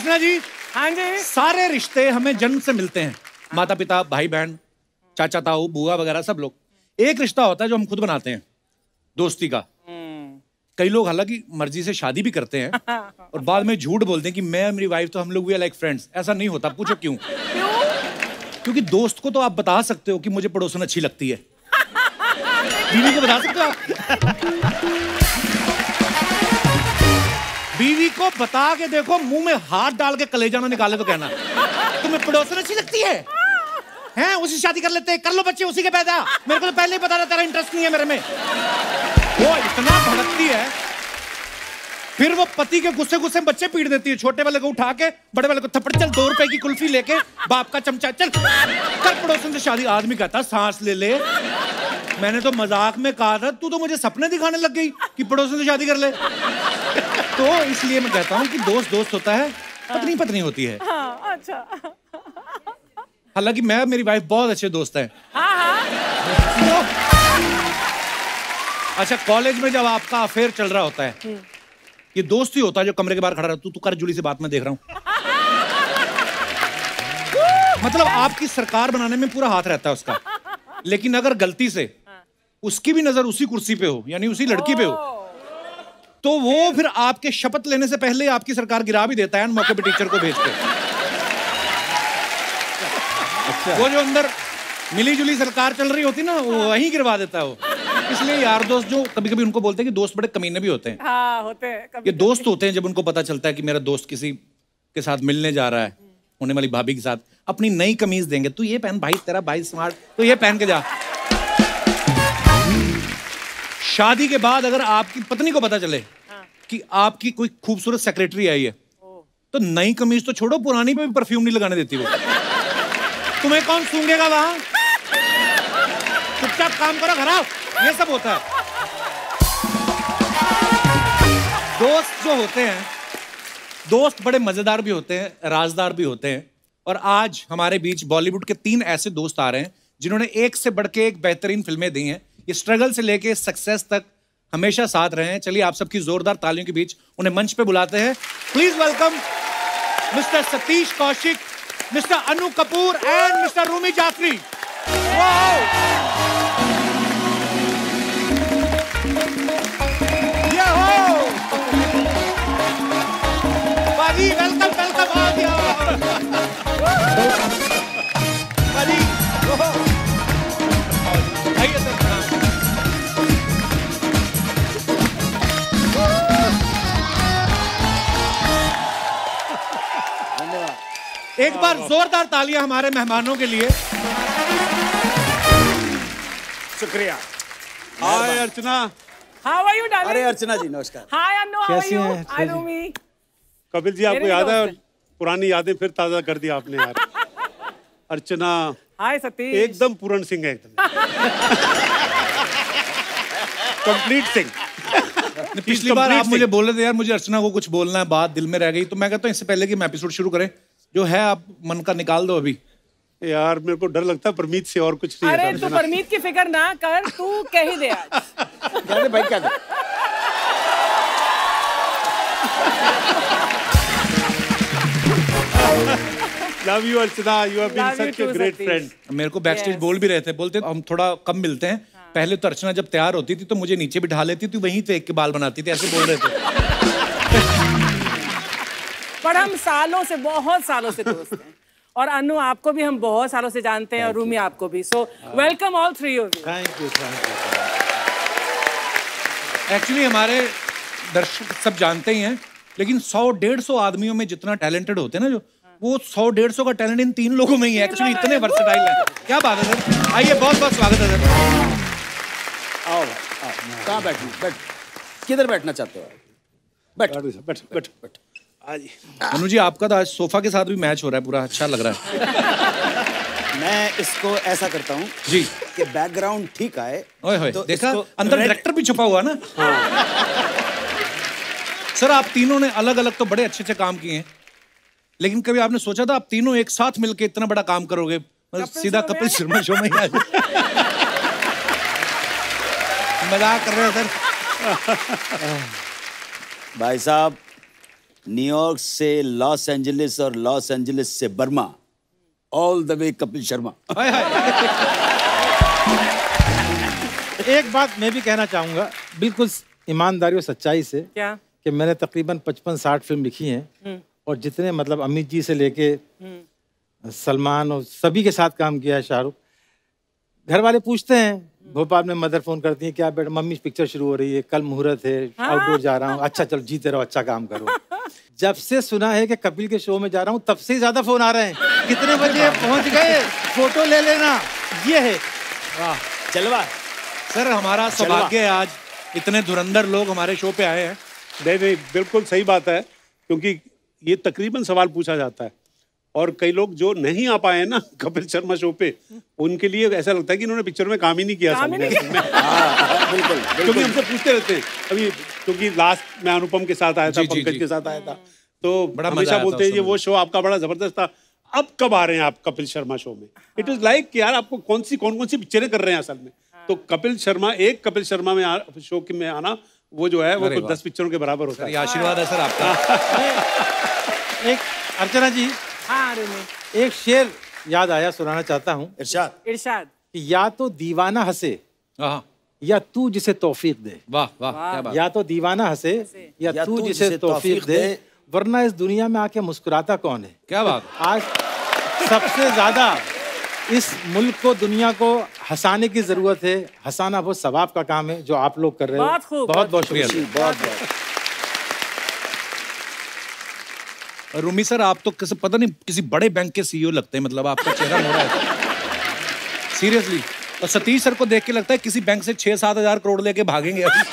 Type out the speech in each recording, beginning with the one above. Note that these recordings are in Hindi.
अर्चना जी। हाँ जी। सारे रिश्ते हमें जन्म से मिलते हैं, माता पिता, भाई बहन, चाचा ताऊ, बुआ वगैरह सब लोग। एक रिश्ता होता है जो हम खुद बनाते हैं, दोस्ती का। कई लोग हालांकि मर्जी से शादी भी करते हैं और बाद में झूठ बोलते हैं कि मैं मेरी वाइफ तो हम लोग वी आर लाइक फ्रेंड्स। ऐसा नहीं होता। पूछो क्यों? क्योंकि दोस्त को तो आप बता सकते हो कि मुझे पड़ोसन अच्छी लगती है, बीवी को बता सकते हो आप? बीवी को बता के देखो, मुंह में हाथ डाल के कलेजा ना निकाले तो कहना तुम्हें पड़ोसन अच्छी लगती है, हैं? उसी शादी कर लेते हैं, कर लो बच्चे उसी के पैदा। मेरे को तो पहले ही पता था तेरा इंटरेस्ट नहीं है मेरे में। वो इतना भड़कती है, फिर वो पति के गुस्से गुस्से में बच्चे पीट देती है। छोटे वाले को उठा के बड़े वाले को थप्पड़, चल 2 रुपए की कुल्फी लेके, बाप का चमचा, चल कर पड़ोसन से शादी। आदमी कहता सांस ले ले। मैंने तो मजाक में कहा था, तू तो मुझे सपने दिखाने लग गई कि पड़ोसन से शादी कर ले। तो इसलिए मैं कहता हूँ कि दोस्त दोस्त होता है, पत्नी पत्नी होती है। अच्छा। हालांकि मैं मेरी वाइफ बहुत अच्छे दोस्त हैं। अच्छा, कॉलेज में जब आपका अफेयर चल रहा होता है, ये दोस्त ही होता है जो कमरे के बाहर खड़ा रहता है, तू कर जूली से बात मैं देख रहा हूं। मतलब आपकी सरकार बनाने में पूरा हाथ रहता है उसका। लेकिन अगर गलती से उसकी भी नजर उसी कुर्सी पे हो, यानी उसी लड़की पे हो, तो वो फिर आपके शपथ लेने से पहले आपकी सरकार गिरा भी देता है मौके पे टीचर को भेज के। अच्छा। वो जो अंदर मिली जुली सरकार चल रही होती ना, वो वहीं गिरवा देता है वो। इसलिए यार दोस्त जो कभी कभी उनको बोलते हैं कि दोस्त बड़े कमीने भी होते हैं। हाँ, होते हैं। ये दोस्त होते हैं जब उनको पता चलता है कि मेरा दोस्त किसी के साथ मिलने जा रहा है, होने वाली भाभी के साथ, अपनी नई कमीज देंगे, तू ये पहन भाई, तेरा भाई स्मार्ट, तो ये पहन के जा। शादी के बाद अगर आपकी पत्नी को पता चले कि आपकी कोई खूबसूरत सेक्रेटरी आई है, तो नई कमीज तो छोड़ो, पुरानी पे भी परफ्यूम नहीं लगाने देती वो। तुम्हें कौन सूंघेगा वहां? चुपचाप काम करो, घर आओ। ये सब होता है। दोस्त जो होते हैं, दोस्त बड़े मजेदार भी होते हैं, राजदार भी होते हैं। और आज हमारे बीच बॉलीवुड के 3 ऐसे दोस्त आ रहे हैं जिन्होंने एक से बढ़ के एक बेहतरीन फिल्में दी हैं। ये स्ट्रगल से लेके सक्सेस तक हमेशा साथ रहे हैं। चलिए आप सबकी जोरदार तालियों के बीच उन्हें मंच पे बुलाते हैं। Please welcome mister Satish Kaushik, mister Anu Kapoor and mister Rumi Jaffery. बाजी वेलकम वेलकम। बाजी आइए सर। एक बार जोरदार तालियां हमारे मेहमानों के लिए। शुक्रिया। Hi Archana. How are you darling? अरे अर्चना जी नमस्कार। Hi Anu, how are you? Hi Rumi. Kapil ji आपको याद है, पुरानी यादें फिर ताजा कर दी आपने यार। अर्चना। हाय सतीश। एकदम पूरन सिंह है, एकदम कंप्लीट सिंह। पिछली बार आप मुझे बोल रहे थे यार मुझे अर्चना को कुछ बोलना है, बात दिल में रह गई, तो मैं कहता हूँ इससे पहले कि हम एपिसोड शुरू करें, जो है आप मन का निकाल दो अभी। यार मेरे को डर लगता है परमीत से, और कुछ नहीं। अरे तू परमीत की फिक्र ना कर, तू कह ही दे आज। क्या दे भाई, क्या दे? Love you Archana, you have been such a great friend. मेरे को बैकस्टेज बोल भी रहे थे, बोलते हम थोड़ा कम मिलते हैं। पहले तो अर्चना जब तैयार होती थी तो मुझे नीचे बिठा लेती थी, वहीं फेंक के बाल बनाती थी, ऐसे बोल रहे थे। पर हम सालों से, बहुत सालों से दोस्त हैं। और अनु आपको भी हम बहुत सालों से जानते हैं, और रूमी आपको भी। So welcome all 3 of you. Thank you. Actually हमारे दर्शक सब जानते ही हैं, लेकिन 100-150 आदमियों में जितना टैलेंटेड होते हैं ना, जो वो 100-150 का टैलेंट इन 3 लोगों में ही है। एक्चुअली इतने वर्सेटाइल हैं। क्या बात है सर, आइए, बहुत बहुत स्वागत है सर। आओ, कहाँ बैठना? बैठ, किधर बैठना चाहते हो? बैठ बैठ बैठ बैठ। अनु जी आपका तो आज सोफा के साथ भी मैच हो रहा है, पूरा अच्छा लग रहा है। मैं इसको ऐसा करता हूँ जी कि बैकग्राउंड ठीक आए। ओए होए, तो देखा अंदर डायरेक्टर भी छुपा हुआ ना। सर आप तीनों ने अलग अलग तो बड़े अच्छे अच्छे काम किए हैं, लेकिन कभी आपने सोचा था आप तीनों एक साथ मिलके इतना बड़ा काम करोगे? सीधा कपिल शर्मा शो में ही आ जाए। मजाक कर रहे हो सर। भाई साहब न्यूयॉर्क से लॉस एंजलिस और लॉस एंजलिस से Burma, all the way Kapil Sharma. एक बात मैं भी कहना चाहूंगा बिल्कुल ईमानदारी और सच्चाई से, क्या? कि मैंने तकरीबन 55-60 फिल्म लिखी हैं और जितने मतलब अमित जी से लेके सलमान और सभी के साथ काम किया है, शाहरुख। घर वाले पूछते हैं, भोपाल में मदर फोन करती है, क्या बेटा मम्मी पिक्चर शुरू हो रही है, कल मुहूर्त है, आउटडोर जा रहा हूँ। अच्छा चलो जीते रहो, अच्छा काम करो। जब से सुना है कि कपिल के शो में जा रहा हूँ तब से ज्यादा फोन आ रहे हैं, कितने बजे पहुंच गए, फोटो ले लेना, ये है। वाह चलवा सर, हमारा सौभाग्य है आज इतने धुरंधर लोग हमारे शो पे आए हैं। नहीं, बिल्कुल सही बात है, क्योंकि ये तकरीबन सवाल पूछा जाता है और कई लोग जो नहीं आ पाए हैं ना कपिल शर्मा शो पे, उनके लिए ऐसा लगता है कि इन्होंने पिक्चर में काम ही नहीं किया। बिल्कुल, क्योंकि हमसे पूछते रहते हैं अभी, क्योंकि लास्ट में अनुपम के साथ आया था, पंकज के साथ आया था, तो बड़ा हमेशा बोलते हैं ये वो शो आपका बड़ा जबरदस्त था, अब कब आ रहे हैं आप कपिल शर्मा शो में। इट इज लाइक कि यार आपको कौन कौन सी पिक्चरें कर रहे हैं असल में। तो कपिल शर्मा में शो में आना, वो जो है वो कुछ 10 पिक्चरों के बराबर होता है। आशीर्वाद है सर आपका। एक अर्चना जी, हाँ एक शेर याद आया, सुनाना चाहता हूँ। इरशाद। कि या तो दीवाना हंसे या तू जिसे तौफीक दे। वाह वाह, क्या बात। या तो दीवाना हंसे या तू जिसे तौफीक दे, वरना इस दुनिया में आके मुस्कुराता कौन है। क्या बात। आज सबसे ज्यादा इस मुल्क को, दुनिया को हंसाने की जरूरत है। हंसाना बहुत सवाब का काम है जो आप लोग कर रहे हो। बहुत खूब, बहुत बहुत शुक्रिया। बहुत रूमी सर, आप तो किसी पता नहीं किसी बड़े बैंक के सीईओ लगते हैं, मतलब आपका चेहरा हो रहा है सीरियसली। और सतीश सर को देख के लगता है किसी बैंक से 6-7 हजार करोड़ लेके भागेंगे अभी।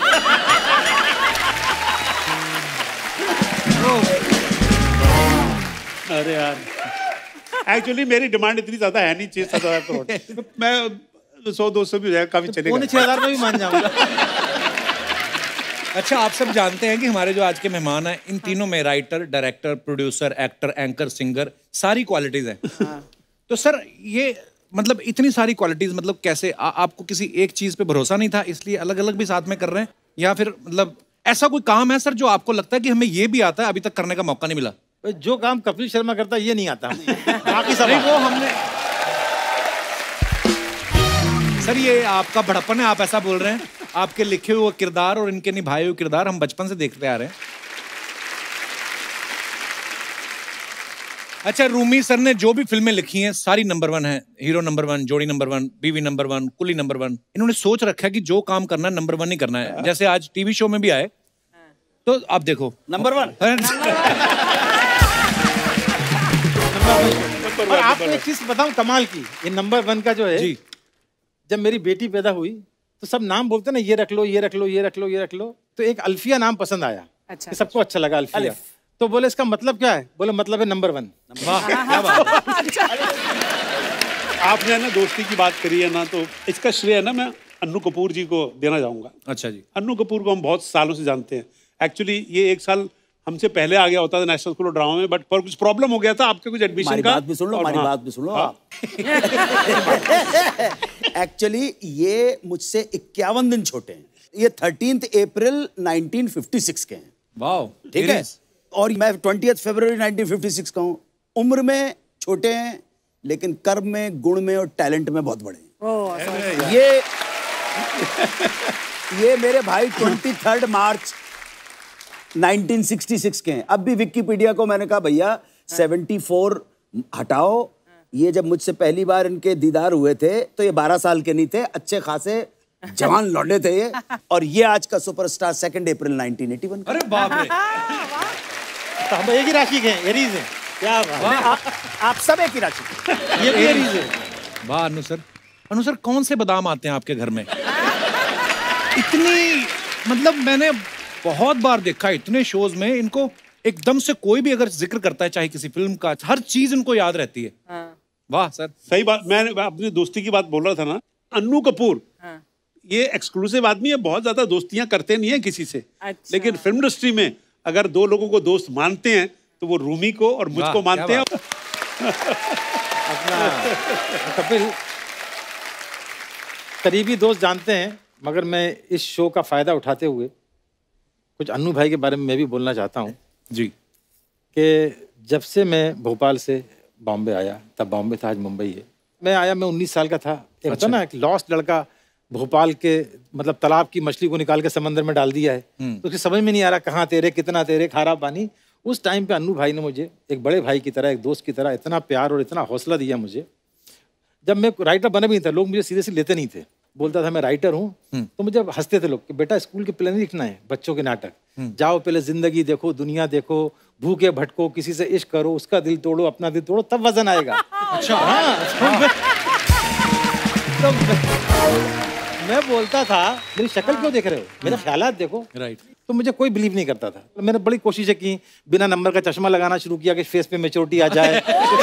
अरे यार, एक्चुअली मेरी डिमांड इतनी ज्यादा है नहीं, 6-7 हजार करोड़। मैं 100-200 भी हो जाएगा, काफी चलेगा। 6,500 में भी मान जाऊंगा। अच्छा, आप सब जानते हैं कि हमारे जो आज के मेहमान हैं, इन तीनों में writer, director, producer, actor, anchor, singer, सारी क्वालिटीज हैं। तो सर ये मतलब इतनी सारी क्वालिटीज, मतलब कैसे आपको किसी एक चीज पे भरोसा नहीं था इसलिए अलग अलग भी साथ में कर रहे हैं, या फिर मतलब ऐसा कोई काम है सर जो आपको लगता है कि हमें ये भी आता है, अभी तक करने का मौका नहीं मिला? जो काम कपिल शर्मा करता है ये नहीं आता। बाकी सब वो हमने। सर ये आपका बड़प्पन है, आप ऐसा बोल रहे हैं। आपके लिखे हुए किरदार और इनके निभाए हुए किरदार हम बचपन से देखते आ रहे हैं। अच्छा, रूमी सर ने जो भी फिल्में लिखी हैं सारी नंबर 1 है। हीरो नंबर 1, जोड़ी नंबर 1, बीवी नंबर 1, कुली नंबर 1। इन्होंने सोच रखा है कि जो काम करना है नंबर 1 ही करना है। जैसे आज टीवी शो में भी आए तो आप देखो नंबर 1। और आपको एक चीज बताऊं कमाल की, ये नंबर 1 का जो है जी, जब मेरी बेटी पैदा हुई तो सब नाम बोलते ना, ये रख लो, ये रख लो, ये रख लो, ये रख लो। तो एक अल्फिया नाम पसंद आया। अच्छा, सबको अच्छा लगा अल्फिया। तो बोले इसका मतलब क्या है? बोले मतलब है नंबर 1। वाह, क्या बात। आपने ना दोस्ती की बात करी है ना, तो इसका श्रेय ना मैं अन्नू कपूर जी को देना चाहूंगा। अच्छा जी। अन्नू कपूर को हम बहुत सालों से जानते हैं। एक्चुअली ये 1 साल हमसे पहले आ गया होता था नेशनल स्कूल ऑफ ड्रामा में, बट पर कुछ प्रॉब्लम हो गया था आपके कुछ एडमिशन का। बात भी सुन लो, हमारी बात भी सुन लो आप। एक्चुअली ये मुझसे 51 दिन छोटे हैं। ये 13 अप्रैल 1956 के हैं। वाह, ठीक है। और मैं 20 फरवरी 1956 का हूँ। उम्र में छोटे हैं लेकिन कर्म में, गुण में और टैलेंट में बहुत बड़े हैं। ये मेरे भाई 23 मार्च 1966 के हैं। अब भी विकिपीडिया को मैंने कहा भैया 74 हटाओ। ये जब मुझसे पहली बार इनके दीदार हुए थे तो ये 12 साल के नहीं थे, अच्छे खासे जवान लौंडे थे ये। और ये आज का सुपरस्टार 2 अप्रैल 1981। अरे बाप रे। तो हम एक ही राशि के हैं, एरीज हैं। क्या बात। आप सब एक ही राशि के। ये भी एरीज है। वाह अनु सर। अनु सर, कौन से बादाम आते हैं आपके घर में? इतनी मतलब मैंने बहुत बार देखा इतने शोज में, इनको एकदम से कोई भी अगर जिक्र करता है चाहे किसी फिल्म का, हर चीज इनको याद रहती है। वाह सर, सही बात। मैं अपनी दोस्ती की बात बोल रहा था ना, अन्नू कपूर ये एक्सक्लूसिव आदमी है, बहुत ज्यादा दोस्तियां करते नहीं है किसी से। अच्छा। लेकिन फिल्म इंडस्ट्री में अगर 2 लोगों को दोस्त मानते हैं तो वो रूमी को और मुझको मानते हैं। अपना कपिल करीबी दोस्त जानते हैं, मगर मैं इस शो का फायदा उठाते हुए कुछ अन्नू भाई के बारे में मैं भी बोलना चाहता हूँ जी। कि जब से मैं भोपाल से बॉम्बे आया, तब बॉम्बे था, आज मुंबई है। मैं आया, मैं 19 साल का था। एक होता ना, एक लॉस्ट लड़का भोपाल के मतलब तालाब की मछली को निकाल के समंदर में डाल दिया है, तो उसकी समझ में नहीं आ रहा कहाँ तेरे, कितना तेरे, खारा पानी। उस टाइम पे अन्नू भाई ने मुझे एक बड़े भाई की तरह, एक दोस्त की तरह इतना प्यार और इतना हौसला दिया मुझे। जब मैं राइटर बना भी नहीं था, लोग मुझे सीरियसली लेते नहीं थे। बोलता था मैं राइटर हूँ, तो मुझे हंसते थे लोग कि बेटा स्कूल के प्ले नहीं लिखना है, बच्चों के नाटक। जाओ पहले जिंदगी देखो, दुनिया देखो, भूखे भटको, किसी से इश्क करो, उसका दिल तोड़ो, अपना दिल तोड़ो, तब वजन आएगा। अच्छा हाँ। तो मैं बोलता था मेरी शक्ल क्यों देख रहे हो, मेरे ख्यालात देखो। राइट। तो मुझे कोई बिलीव नहीं करता था। मैंने बड़ी कोशिशें की, बिना नंबर का चश्मा लगाना शुरू किया कि फेस पे मैच्योरिटी आ जाए।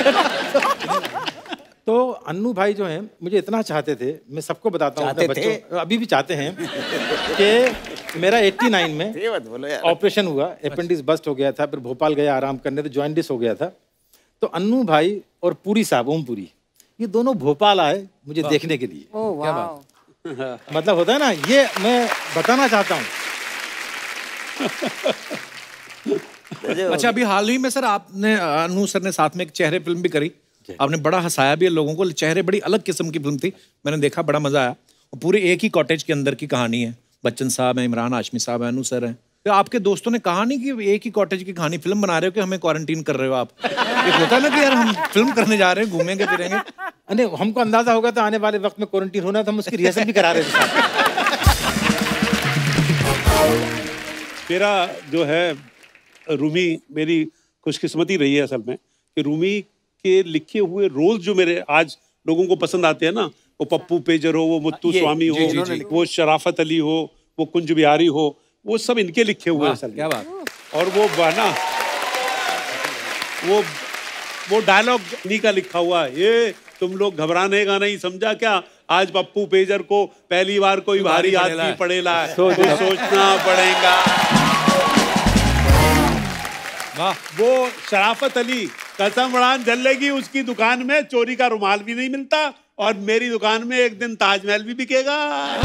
तो अन्नू भाई जो हैं मुझे इतना चाहते थे, मैं सबको बताता हूँ अपने बच्चों, अभी भी चाहते हैं कि मेरा 89 में ऑपरेशन हुआ, अपेंडिक्स बस्ट हो गया था, फिर भोपाल गया आराम करने, तो जॉइंटिस हो गया था। तो अन्नू भाई और पुरी साहब, ओम पुरी, ये दोनों भोपाल आए मुझे देखने के लिए। क्या बात। मतलब होता है ना, ये मैं बताना चाहता हूँ। अच्छा, अभी हाल ही में सर आपने, अनु सर ने साथ में एक चेहरे फिल्म भी करी, आपने बड़ा हंसाया भी है लोगों को। चेहरे बड़ी अलग किस्म की फिल्म थी, मैंने देखा, बड़ा मजा आया। और पूरे एक ही कॉटेज के अंदर की कहानी है, बच्चन साहब हैं, इमरान हाशमी साहब हैं, अनु सर हैं। तो आपके दोस्तों ने कहा नहीं कि एक ही कॉटेज की कहानी फिल्म बना रहे हो कि हमें क्वारंटीन कर रहे हो आप? एक होता है ना कि यार हम फिल्म करने जा रहे हैं, घूमेंगे फिरेंगे। अरे हमको अंदाजा होगा तो आने वाले वक्त में क्वारंटीन होना, तो हम उसकी रिहर्सल भी करा रहे थे। मेरा जो है रूमी, मेरी खुशकिस्मती रही है असल में कि रूमी के लिखे हुए रोल जो मेरे आज लोगों को पसंद आते हैं ना, वो पप्पू पेजर हो, वो मुत्तू स्वामी हो, वो शराफत अली हो, वो कुंज बिहारी हो, वो सब इनके लिखे हुए असल में। क्या बात। और वो ना वो डायलॉग इन्हीं का लिखा हुआ है, ये तुम लोग घबराने का नहीं, समझा क्या, आज पप्पू पेजर को पहली बार कोई भारी आदमी पड़ेला है, तो सोचना पड़ेगा। वो शराफत अली, कसम उड़ान जलेगी, उसकी दुकान में चोरी का रुमाल भी नहीं मिलता, और मेरी दुकान में एक दिन ताजमहल भी बिकेगा।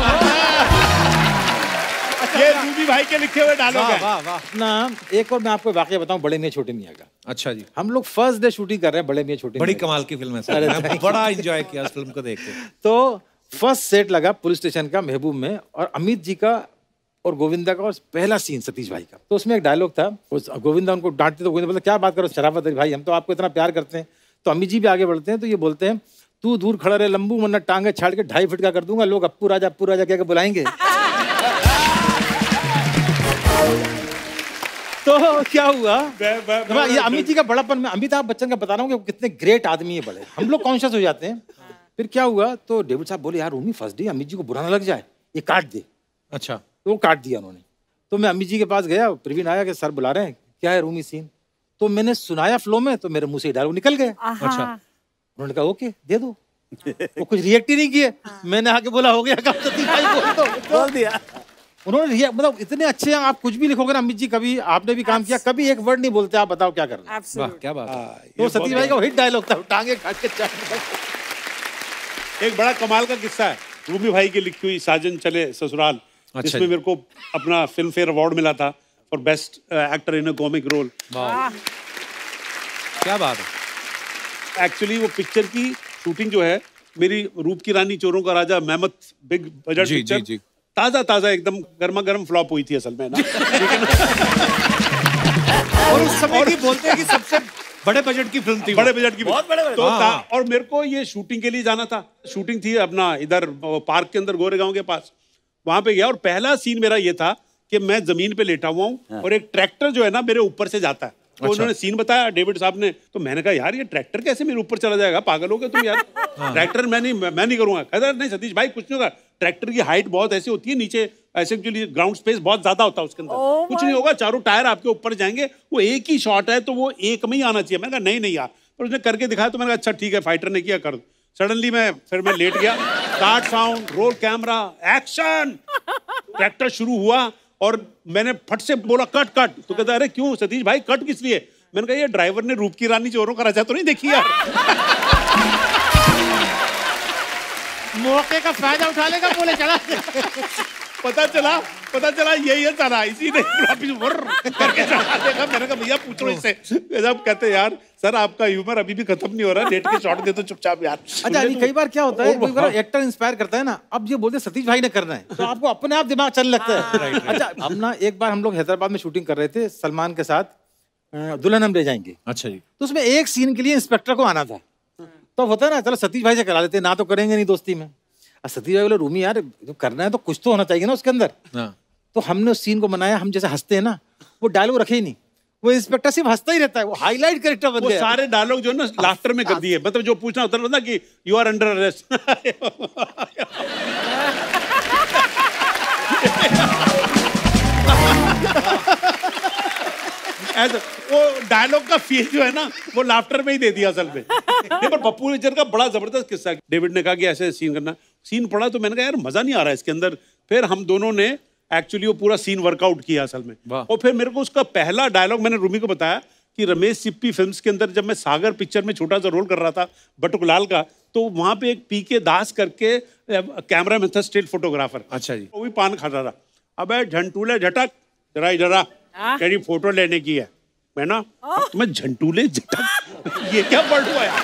ये रूबी भाई के लिखे हुए डायलॉग हैं। वाह वाह। ना एक और मैं आपको वाकया बताऊं, बड़े मियां छोटे मियां का। अच्छा जी। हम लोग फर्स्ट डे शूटिंग कर रहे हैं बड़े मियां छोटे बड़ी मियां कमाल की फिल्म है सर, मैंने बड़ा एंजॉय किया इस फिल्म को देख के। तो फर्स्ट सेट लगा पुलिस स्टेशन का महबूब में, और अमित जी का और गोविंदा का, और पहला सीन सतीश भाई का। तो उसमें एक डायलॉग था, गोविंदा उनको डांटते, तो गोविंदा बोलते क्या बात करो शराफत अली भाई, हम तो आपको इतना प्यार करते हैं। तो अमित जी भी आगे बढ़ते हैं, तो ये बोलते हैं, तू दूर खड़ा रहे लंबू, वरना टांगे छाड़ के 2.5 फीट का कर दूंगा, लोग अप्पू राजा कह के बुलाएंगे। तो क्या हुआ, ये अमित जी का बड़ापन, मैं अमिताभ बच्चन का बता रहा हूँ कि वो कितने ग्रेट आदमी है बड़े, हम लोग कॉन्शियस हो जाते हैं। फिर क्या हुआ, तो डेविड साहब बोले यार रूमी फर्स्ट डे, अमित जी को बुरा ना लग जाए, ये काट दे। अच्छा। तो वो काट दिया उन्होंने। तो मैं अमित जी के पास गया, प्रवीण आया कि सर बुला रहे हैं, क्या है रूमी सीन। तो मैंने सुनाया फ्लो में, तो मेरे मुंह से डायलॉग निकल गया। अच्छा। उन्होंने कहा ओके दे दो। वो कुछ रिएक्ट ही नहीं किए। मैंने आके बोला हो गया काम, सतीश भाई बोल दिया। उन्होंने मतलब इतने अच्छे हैं, आप कुछ भी लिखोगे ना अमित जी, कभी आपने भी काम किया, कभी एक वर्ड नहीं बोलते, आप बताओ क्या करना। वाह क्या बात है। तो सतीश भाई का हिट डायलॉग था, टांगे काट के एक बड़ा कमाल का किस्सा है, रूमी भाई की लिखी हुई साजन चले ससुराल, जिसमें मेरे को अपना फिल्म फेयर अवार्ड मिला था for best actor in a comic role. क्या बात है। एक्चुअली वो पिक्चर की शूटिंग जो है, मेरी रूप की रानी चोरों का राजा मेहमत बिग बजट पिक्चर, ताजा एकदम गर्मा गर्म फ्लॉप हुई थी असल में ना। और उस समय की बोलते हैं कि सबसे बड़े बजट की फिल्म थी, बड़े बजट की, बहुत बड़े तो था। और मेरे को ये शूटिंग के लिए जाना था, शूटिंग थी अपना इधर पार्क के अंदर गोरेगांव के पास, वहां पे गया। और पहला सीन मेरा ये था कि मैं जमीन पे लेटा हुआ हूँ और एक ट्रैक्टर जो है ना मेरे ऊपर से जाता है। तो उन्होंने सीन बताया डेविड साहब ने, तो मैंने कहा यार ये ट्रैक्टर कैसे मेरे ऊपर चला जाएगा, पागल हो गए तुम यार। ट्रैक्टर मैं नहीं करूंगा। कहता नहीं सतीश भाई कुछ नहीं होगा, ट्रैक्टर की हाइट बहुत ऐसी होती है, नीचे ऐसे एक्चुअली ग्राउंड स्पेस बहुत ज्यादा होता है उसके अंदर, कुछ नहीं होगा, चारों टायर आपके ऊपर जाएंगे, वो एक ही शॉट है तो वो एक में ही आना चाहिए। मैंने कहा नहीं यार, पर उसने करके दिखाया तो मैंने कहा अच्छा ठीक है, फाइटर ने किया कर। सडनली मैं लेट गया, start sound, roll camera, action, tractor शुरू हुआ और मैंने फट से बोला कट। तो कहता अरे क्यों सतीश भाई कट किस लिए? मैंने कहा ये ड्राइवर ने रूप की रानी चोरों का राजा तो नहीं देखी यार। मौके का फायदा उठा लेगा, बोले चला। पता चला यही है साला, इसी ने करके चढ़ा देगा। मैंने कहा भैया पूछो इससे। जब कहते यार सर आपका ह्यूमर अभी भी खत्म नहीं हो रहा, नेट के शॉट दे तो चुपचाप यार। अच्छा अभी कई बार क्या होता है, कई बार एक्टर इंस्पायर करता है ना, अब ये बोलते सतीश भाई ने करना है तो आपको अपने आप दिमाग चलने लगता है। अच्छा अब ना एक बार हम लोग हैदराबाद में शूटिंग कर रहे थे सलमान के साथ, दुल्हन हम ले जाएंगे। अच्छा जी। तो उसमें एक सीन के लिए इंस्पेक्टर को आना था, तो होता है ना चलो सतीश भाई से करा लेते, ना तो करेंगे नहीं दोस्ती में। सतीश भाई बोले रूमी यार जो करना है तो कुछ तो होना चाहिए ना उसके अंदर। तो हमने उस सीन को बनाया, हम जैसे हंसते हैं ना वो डायलॉग रखे ही नहीं, वो इंस्पेक्टर सिर्फ हंसता ही रहता है, वो हाईलाइट कैरेक्टर बन गया। सारे डायलॉग जो ना लाफ्टर में कर दिए, मतलब जो पूछना होता है ना कि यू आर अंडर अरेस्ट। ऐसा वो डायलॉग का फील जो है ना वो लाफ्टर में ही दे दिया असल में। नहीं पर पप्पू नेचर का बड़ा जबरदस्त किस्सा, डेविड ने कहा कि ऐसे सीन करना, सीन पढ़ा तो मैंने कहा यार मजा नहीं आ रहा है इसके अंदर। फिर हम दोनों ने एक्चुअली वो पूरा सीन वर्कआउट किया असल में, और फिर मेरे को उसका पहला डायलॉग मैंने रूमी को बताया कि रमेश सिप्पी फिल्म्स के अंदर जब मैं सागर पिक्चर में छोटा सा रोल कर रहा था बटुकलाल का, तो वहां पे एक पीके दास करके कैमरा में था, स्टिल फोटोग्राफर। अच्छा जी। वो भी पान खा रहा था। अबे झंटूले झटक जरा तेरी फोटो लेने की है। मैं ना मैं झंटूले झटक ये क्या वर्ड हुआ यार।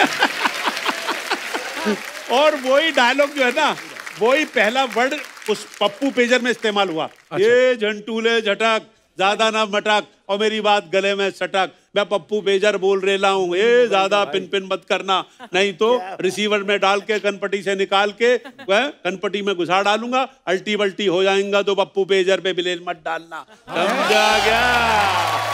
और वही डायलॉग जो है ना वही पहला वर्ड उस पप्पू पेजर में इस्तेमाल हुआ। अच्छा। ये झंटूले झटक ज्यादा ना मटक और मेरी बात गले में सटक, मैं पप्पू पेजर बोल रेला हूँ, ये ज्यादा पिन पिन मत करना नहीं तो रिसीवर में डाल के कनपटी से निकाल के वह कनपटी में घुसा डालूंगा, अल्टी बल्टी हो जाएगा तो पप्पू पेजर पे बिलेल मत डालना। समझा गया?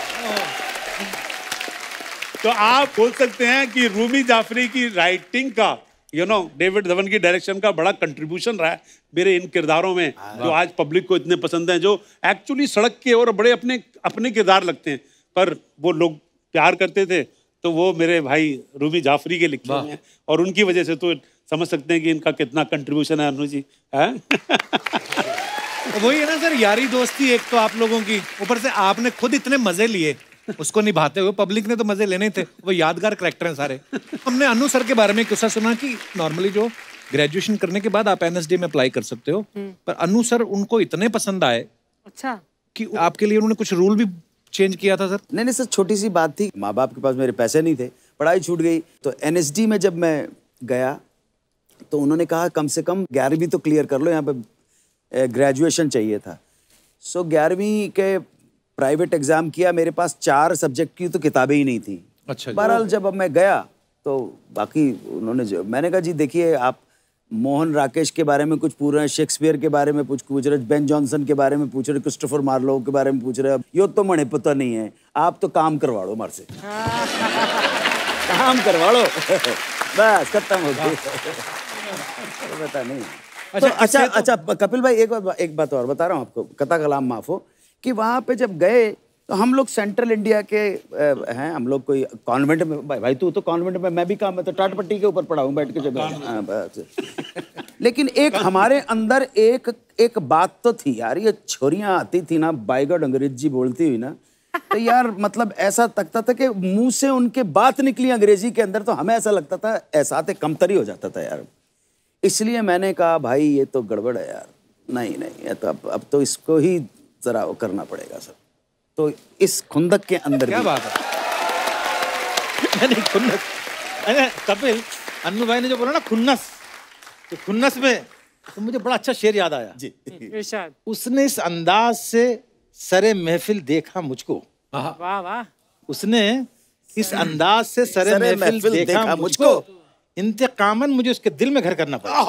तो आप बोल सकते हैं कि रूमी जाफरी की राइटिंग का डेविड धवन की डायरेक्शन का बड़ा कंट्रीब्यूशन रहा है मेरे इन किरदारों में, जो आज पब्लिक को इतने पसंद हैं, जो एक्चुअली सड़क के और बड़े अपने किरदार लगते हैं, पर वो लोग प्यार करते थे तो वो मेरे भाई रूमी जाफरी के लिखे हैं, और उनकी वजह से तो समझ सकते हैं कि इनका कितना कंट्रीब्यूशन है। अनु जी है। वही है ना सर, यारी दोस्ती एक तो आप लोगों की, ऊपर से आपने खुद इतने मजे लिए उसको निभाते हुए, पब्लिक ने तो मजे लेने ही थे। वो यादगार कैरेक्टर हैं सारे। हमने अनु सर के बारे में किस्सा सुना कि नॉर्मली जो ग्रेजुएशन करने के बाद आप एनएसडी में अप्लाई कर सकते हो, पर अनु सर उनको इतने पसंद आए अच्छा कि आपके लिए उन्होंने कुछ रूल भी चेंज किया था सर। नहीं सर, छोटी सी बात थी, माँ बाप के पास मेरे पैसे नहीं थे, पढ़ाई छूट गई, तो एनएसडी में जब मैं गया तो उन्होंने कहा कम से कम 11वीं तो क्लियर कर लो, यहाँ पे ग्रेजुएशन चाहिए था। सो 11वीं के प्राइवेट एग्जाम किया, मेरे पास 4 सब्जेक्ट की तो किताबें ही नहीं थी। अच्छा। बहरहाल जब अब मैं गया तो बाकी उन्होंने जो मैंने कहा जी देखिए आप मोहन राकेश के बारे में कुछ पूछ रहे हैं, शेक्सपियर के बारे में कुछ पूछ रहे, बेन जॉनसन के बारे में पूछ रहे, क्रिस्टोफर मार्लो के बारे में पूछ रहे, यो तो मने पता नहीं है, आप तो काम करवा लो हमारे से। काम करवा लो बस खत्म हो गई। पता नहीं। अच्छा कपिल भाई एक बात और बता रहा हूँ आपको, कथा कलाम माफ हो, कि वहाँ पे जब गए तो हम लोग सेंट्रल इंडिया के हैं, हम लोग कोई कॉन्वेंट में, भाई तू तो कॉन्वेंट में, मैं भी काम में तो टाटपट्टी के ऊपर पढ़ा हूँ बैठ के जब। लेकिन एक हमारे अंदर एक बात तो थी यार, ये छोरियां आती थी ना बाइगड अंग्रेजी बोलती हुई ना, तो यार मतलब ऐसा तकता था कि मुंह से उनके बात निकली अंग्रेजी के अंदर, तो हमें ऐसा लगता था एहसास कमतरी हो जाता था यार। इसलिए मैंने कहा भाई ये तो गड़बड़ है यार, नहीं तो अब तो इसको ही जरा करना पड़ेगा सर। तो इस खुंदक के अंदर क्या बात है। नहीं खुन्नस, अरे कपिल अन्नू भाई ने जो बोला ना खुन्नस, तो खुन्नस में तो मुझे बड़ा अच्छा शेर याद आया जी। उसने इस अंदाज से सरे महफिल देखा मुझको, वाह वाह, उसने इस अंदाज से सरे महफिल देखा मुझको, इंतकामन मुझे उसके दिल में घर करना पड़ा।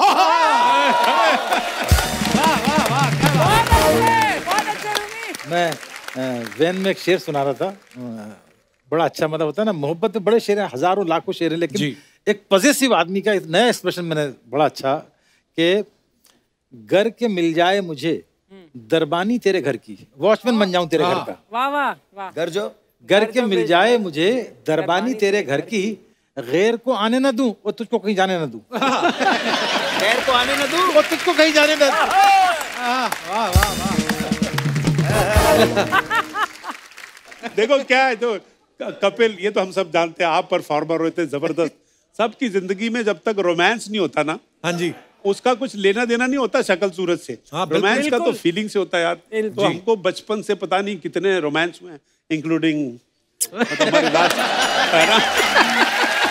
मैं वैन में एक शेर सुना रहा था, बड़ा अच्छा मतलब होता है ना, मोहब्बत में बड़े शेर हैं, हजारों लाखों शेर हैं, लेकिन एक पॉजिटिव आदमी का एक नया एक्सप्रेशन मैंने बड़ा अच्छा, कि घर के मिल जाए मुझे दरबानी तेरे घर की, वॉचमैन बन जाऊं तेरे घर का। वाह वाह वाह। घर के मिल जाए मुझे दरबानी तेरे घर की, गैर को आने न दूं और तुझको कहीं जाने न दूं। गैर को आने न दूं और तुझको कहीं जाने न दूं। वाह वाह वाह। देखो क्या है, तो कपिल ये तो हम सब जानते हैं, आप परफॉर्मर होते जबरदस्त, सबकी जिंदगी में जब तक रोमांस नहीं होता ना, हाँ जी, उसका कुछ लेना देना नहीं होता शक्ल सूरत से। रोमांस का तो फीलिंग से होता है यार। तो हमको बचपन से पता नहीं कितने रोमांस में, इंक्लूडिंग हमारे लास्ट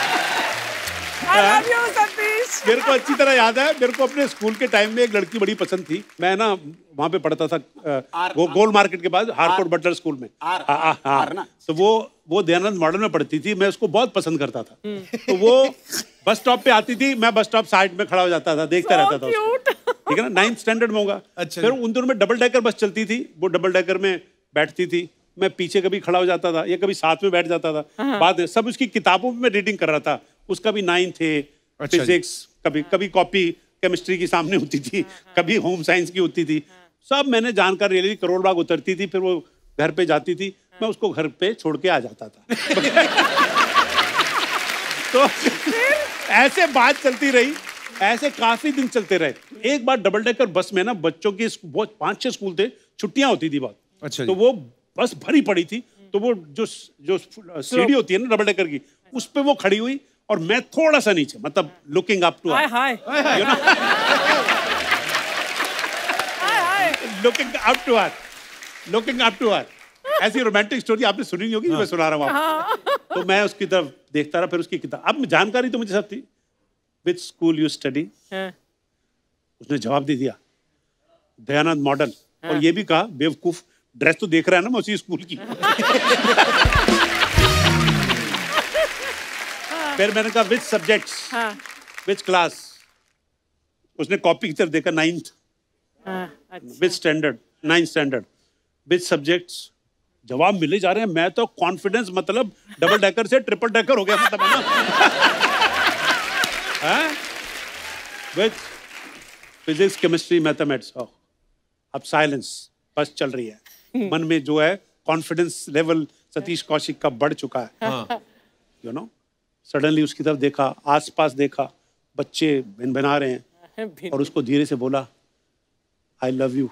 मेरे को अच्छी तरह याद है। मेरे को अपने स्कूल के टाइम में एक लड़की बड़ी पसंद थी। मैं ना वहाँ पे पढ़ता था गोल मार्केट के बाद हारकोट बटलर स्कूल में। तो वो दयानंद मॉडल में पढ़ती थी। मैं उसको बहुत पसंद करता था। तो वो बस स्टॉप पे आती थी, मैं बस स्टॉप साइड में खड़ा हो जाता था, देखता रहता था उसको। ठीक है ना, 9th स्टैंडर्ड में होगा। फिर उन दिनों में डबल डेकर बस चलती थी, वो डबल डेकर में बैठती थी। मैं पीछे कभी खड़ा हो जाता था या कभी साथ में बैठ जाता था। बाद में सब उसकी किताबों में रीडिंग कर रहा था। उसका भी 9 थे, फिजिक्स, कभी कॉपी केमिस्ट्री की सामने होती थी, कभी होम साइंस की होती थी। सब मैंने जानकर ले ली। करोड़ बाग उतरती थी, फिर वो घर पे जाती थी, मैं उसको घर पे छोड़ के आ जाता था। तो ऐसे बात चलती रही, ऐसे काफी दिन चलते रहे। एक बार डबल डेकर बस में ना बच्चों की 5-6 स्कूल थे, छुट्टियां होती थी बहुत। अच्छा। तो वो बस भरी पड़ी थी। तो वो जो सीढ़ी होती है ना डबल डेकर की, उस पे वो खड़ी हुई और मैं थोड़ा सा नीचे, मतलब looking up to looking up to her. ऐसी रोमांटिक स्टोरी आपने सुनी नहीं होगी, मैं सुना रहा हूँ आपको। तो मैं उसकी तरफ देखता रहा, फिर उसकी किताब। अब जानकारी तो मुझे सब थी। Which school you study? उसने जवाब दे दिया दयानंद मॉडल। और ये भी कहा बेवकूफ, ड्रेस तो देख रहा है ना मैं उसी स्कूल की। फिर मैंने कहा विच सब्जेक्ट्स, विच क्लास? उसने कॉपी की तरफ देखा 9th। Which standard? 9th standard. Which subjects? जवाब मिले जा रहे हैं। मैं तो कॉन्फिडेंस, मतलब डबल डेकर से ट्रिपल डेकर हो गया, मतलब है ना। Which physics, chemistry, mathematics. अब साइलेंस, बस चल रही है। मन में जो है कॉन्फिडेंस लेवल सतीश कौशिक का बढ़ चुका है। यू नो, सडनली उसकी तरफ देखा, आसपास देखा, बच्चे भिन-भिना रहे हैं, और उसको धीरे से बोला आई लव यू।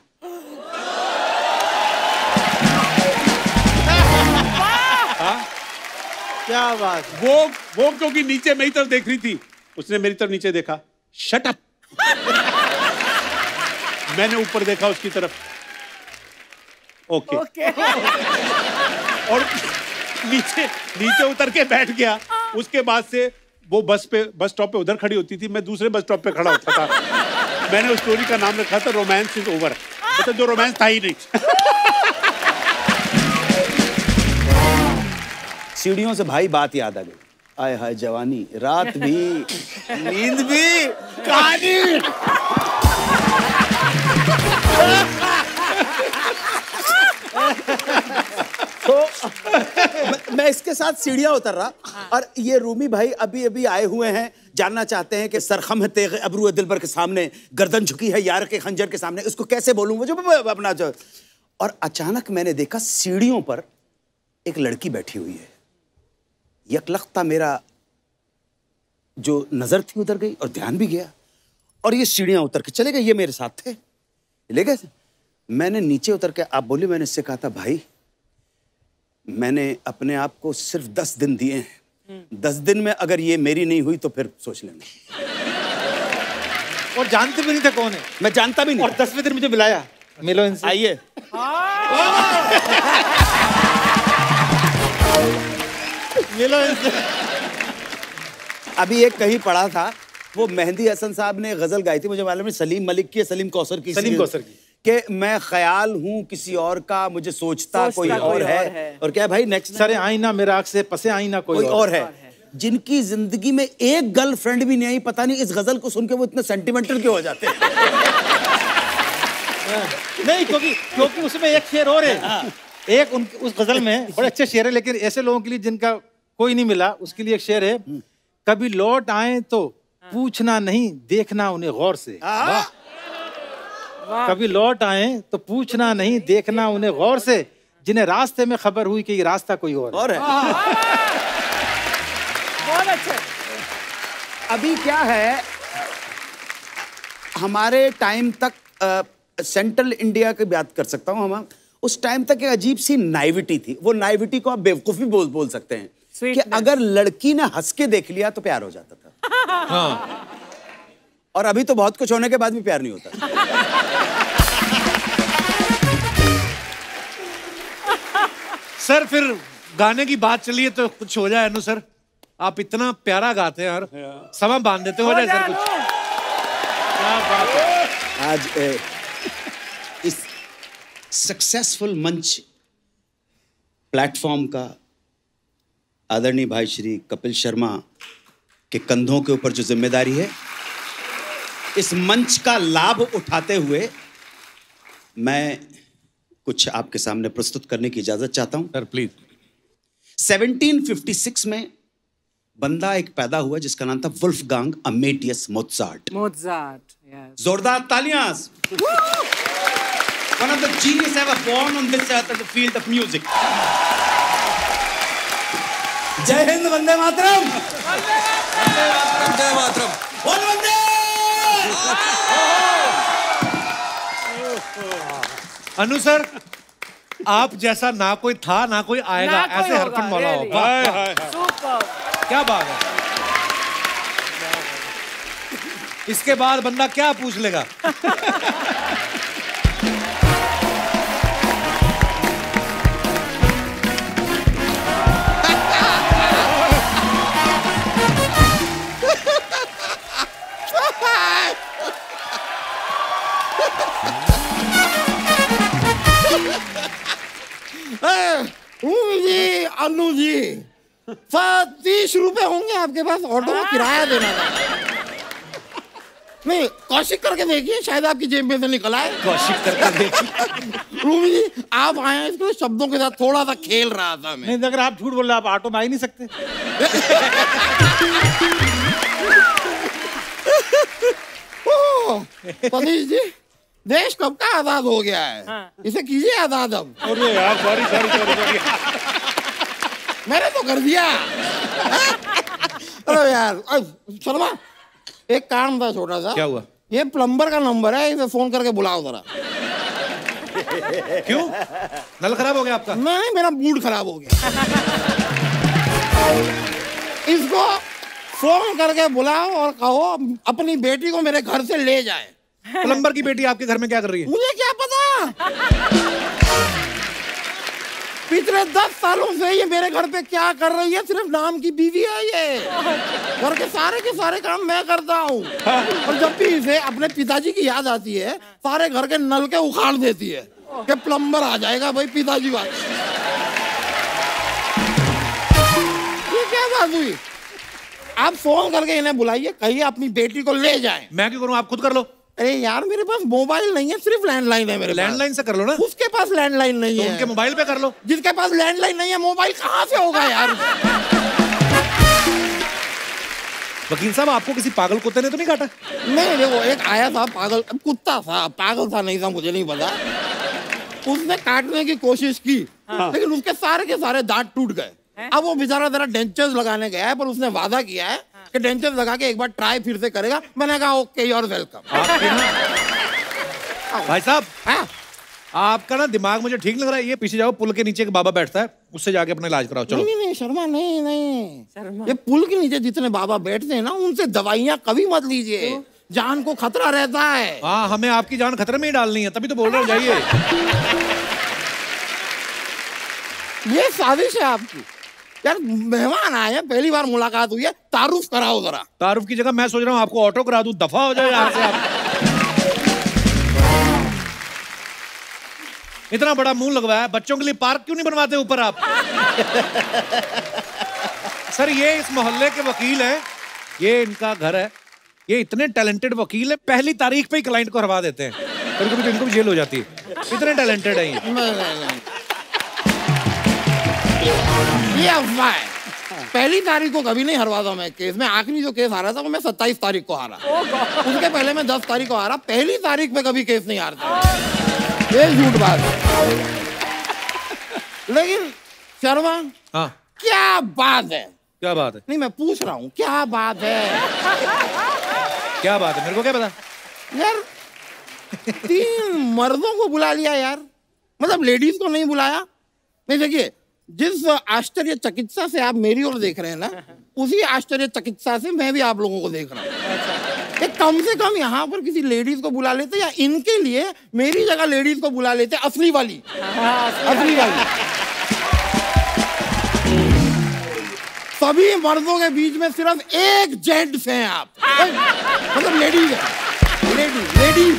क्या बात। वो क्योंकि नीचे मेरी तरफ देख रही थी, उसने मेरी तरफ नीचे देखा, शट अप। मैंने ऊपर देखा उसकी तरफ, ओके। और नीचे उतर के बैठ गया। उसके बाद से वो बस स्टॉप पे उधर खड़ी होती थी, मैं दूसरे बस स्टॉप पे खड़ा होता था। मैंने उस स्टोरी का नाम रखा था रोमांस इज ओवर। मतलब जो रोमांस था ही नहीं। सीढ़ियों से भाई बात याद आ गई। आय हाय जवानी, रात भी, नींद भी, कहानी। तो मैं इसके साथ सीढ़ियां उतर रहा, और ये रूमी भाई अभी आए हुए हैं, जानना चाहते हैं कि सरखम है तेग अबरू दिलबर के सामने, गर्दन झुकी है यार के खंजर के सामने, इसको कैसे बोलूं वो जो अपना जो। और अचानक मैंने देखा सीढ़ियों पर एक लड़की बैठी हुई है। यकलख्ता मेरा जो नजर थी उधर गई और ध्यान भी गया, और ये सीढ़ियां उतर के चले गए। ये मेरे साथ थे, ले गए। मैंने नीचे उतर के, आप बोली, मैंने इससे कहा था भाई मैंने अपने आप को सिर्फ 10 दिन दिए हैं, 10 दिन में अगर ये मेरी नहीं हुई तो फिर सोच लेना। और जानते भी नहीं थे कौन है? मैं जानता भी नहीं। और 10वें दिन मुझे बुलाया, मिलो इनसे, आइए। मिलो इनसे। अभी एक कहीं पढ़ा था, वो मेहंदी हसन साहब ने गजल गाई थी, मुझे मालूम नहीं सलीम मलिक की, सलीम कौसर की, कि मैं ख्याल हूँ किसी और का, मुझे सोचता कोई और है। और क्या भाई नेक्स्ट? सरे आईना मेरा आँख से पसे आईना कोई और है। जिनकी जिंदगी में एक गर्लफ्रेंड भी नहीं आई, पता नहीं इस गजल को सुन के वो इतने सेंटिमेंटल क्यों हो जाते हैं। नहीं, क्योंकि उसमें एक शेर और है। एक उस गजल में बड़े अच्छे शेर है, लेकिन ऐसे लोगों के लिए जिनका कोई नहीं मिला, उसके लिए एक शेर है, कभी लौट आए तो पूछना नहीं, देखना उन्हें गौर से। कभी लौट आए तो पूछना नहीं, देखना उन्हें गौर से, जिन्हें रास्ते में खबर हुई कि ये रास्ता कोई और है। बहुत अच्छे। अभी क्या है, हमारे टाइम तक सेंट्रल इंडिया की बात कर सकता हूँ, हम उस टाइम तक एक अजीब सी नाइविटी थी। वो नाइविटी को आप बेवकूफी बोल सकते हैं कि अगर लड़की ने हंस के देख लिया तो प्यार हो जाता था। और अभी तो बहुत कुछ होने के बाद भी प्यार नहीं होता। सर फिर गाने की बात चलिए तो कुछ हो जाए। अनु सर आप इतना प्यारा गाते हैं यार, समा बांध देते हो जाए सर कुछ। क्या बात है। आज इस सक्सेसफुल मंच प्लेटफॉर्म का आदरणीय भाई श्री कपिल शर्मा के कंधों के ऊपर जो जिम्मेदारी है, इस मंच का लाभ उठाते हुए मैं कुछ आपके सामने प्रस्तुत करने की इजाजत चाहता हूं। Sir please. 1756 में बंदा एक पैदा हुआ जिसका नाम था वुल्फगांग अमेटियस मोत्सार्ट। yes. जोरदार तालियां। One of the genius ever born on this earth in the field of music. जय हिंद, वंदे मातरम। वंदे मातरम। बोल वंदे। अनु सर आप जैसा ना कोई था ना कोई आएगा, ऐसे हरकत मौला हो। क्या बात है। इसके बाद बंदा क्या पूछ लेगा। जी अनु जी 30 रुपए होंगे आपके पास, ऑटो का किराया देना था। नहीं कौशिक करके देखिए, शायद आपकी जेब में से निकल आए। कौशिक करके देखिए। रूमी जी आप आए हैं, इसके शब्दों के साथ थोड़ा सा खेल रहा था मैं। नहीं अगर आप झूठ बोल रहे, आप ऑटो में आ ही नहीं सकते। सतीश जी देश कब का आजाद हो गया है। इसे कीजिए आजाद अब। अरे यार सॉरी। मैंने तो कर दिया। अरे यार शर्मा एक काम था छोटा सा। क्या हुआ। ये प्लम्बर का नंबर है, इसे फोन करके बुलाओ जरा। क्यों नल खराब हो गया आपका। नहीं मेरा मूड खराब हो गया। इसको फोन करके बुलाओ और कहो अपनी बेटी को मेरे घर से ले जाए। प्लम्बर की बेटी आपके घर में क्या कर रही है। मुझे क्या पता। पिछले 10 सालों से ये मेरे घर पे क्या कर रही है, सिर्फ नाम की बीवी है ये। घर के सारे काम मैं करता हूँ। और जब भी इसे अपने पिताजी की याद आती है, सारे घर के नल के उखाड़ देती है कि प्लम्बर आ जाएगा भाई, पिताजी बात। ये क्या बात हुई। आप फोन करके इन्हें बुलाइए, कहिए अपनी बेटी को ले जाएं। मैं क्यों करूं, आप खुद कर लो। अरे यार मेरे पास मोबाइल नहीं है, सिर्फ लैंडलाइन है मेरे पास। लैंडलाइन से कर लो ना। उसके पास लैंडलाइन नहीं है, उनके मोबाइल पे कर लो। जिसके पास लैंडलाइन नहीं है मोबाइल कहाँ से होगा यार। वकील साहब आपको किसी पागल कुत्ते ने तो नहीं काटा। नहीं देखो एक आया था पागल कुत्ता था, पागल था नहीं था मुझे नहीं पता। उसने काटने की कोशिश की लेकिन उसके सारे के सारे दांत टूट गए। अब वो बेचारा जरा डेंचर्स लगाने गया है, पर उसने वादा किया है कि डेंचर्स लगा के एक बार ट्राई फिर से करेगा। मैंने कहा ओके यू आर वेलकम। भाई साहब आपका ना दिमाग मुझे ठीक लग रहा है। ये पीछे जाओ, पुल के नीचे एक बाबा बैठता है, उससे जाके अपना इलाज कराओ। चलो। नहीं शर्मा नहीं शर्मा। ये पुल के नीचे जितने बाबा बैठते हैं ना, उनसे दवाइयाँ कभी मत लीजिए, जान को खतरा रहता है। हाँ हमें आपकी जान खतरे में ही डालनी है, तभी तो बोल रहे हो जाइए। ये साजिश है आपकी यार। मेहमान आए हैं, पहली बार मुलाकात हुई है, तारुफ कराओ जरा। तारुफ की जगह मैं सोच रहा हूँ आपको ऑटो करा दूं, दफा हो जाए यहाँ से आप। इतना बड़ा मुंह लगवाया है, बच्चों के लिए पार्क क्यों नहीं बनवाते ऊपर आप। सर ये इस मोहल्ले के वकील हैं, ये इनका घर है। ये इतने टैलेंटेड वकील है, पहली तारीख पे ही क्लाइंट को हरवा देते हैं। कभी-कभी तो इनको भी जेल हो जाती है, इतने टैलेंटेड है ये। ये अफवाह है। पहली तारीख को कभी नहीं हरवाता मैं केस में। आखिरी जो केस हारा था वो मैं 27 तारीख को हारा। उसके पहले मैं 10 तारीख को हारा। पहली तारीख पे कभी केस नहीं हारता, ये झूठ बात है। लेकिन शर्मा हाँ क्या बात है। क्या बात है। नहीं मैं पूछ रहा हूँ क्या बात है। क्या बात है, मेरे को क्या पता यार। 3 मर्दों को बुला लिया यार, मतलब लेडीज को नहीं बुलाया। नहीं देखिए, जिस आश्चर्य चिकित्सा से आप मेरी ओर देख रहे हैं ना, उसी आश्चर्य चिकित्सा से मैं भी आप लोगों को देख रहा हूँ। कि कम से कम यहाँ पर किसी लेडीज को बुला लेते, या इनके लिए मेरी जगह लेडीज को बुला लेते, असली वाली। असली वाली। सभी मर्दों के बीच में सिर्फ एक जेंट्स हैं आप, मतलब लेडीज है। लेडीज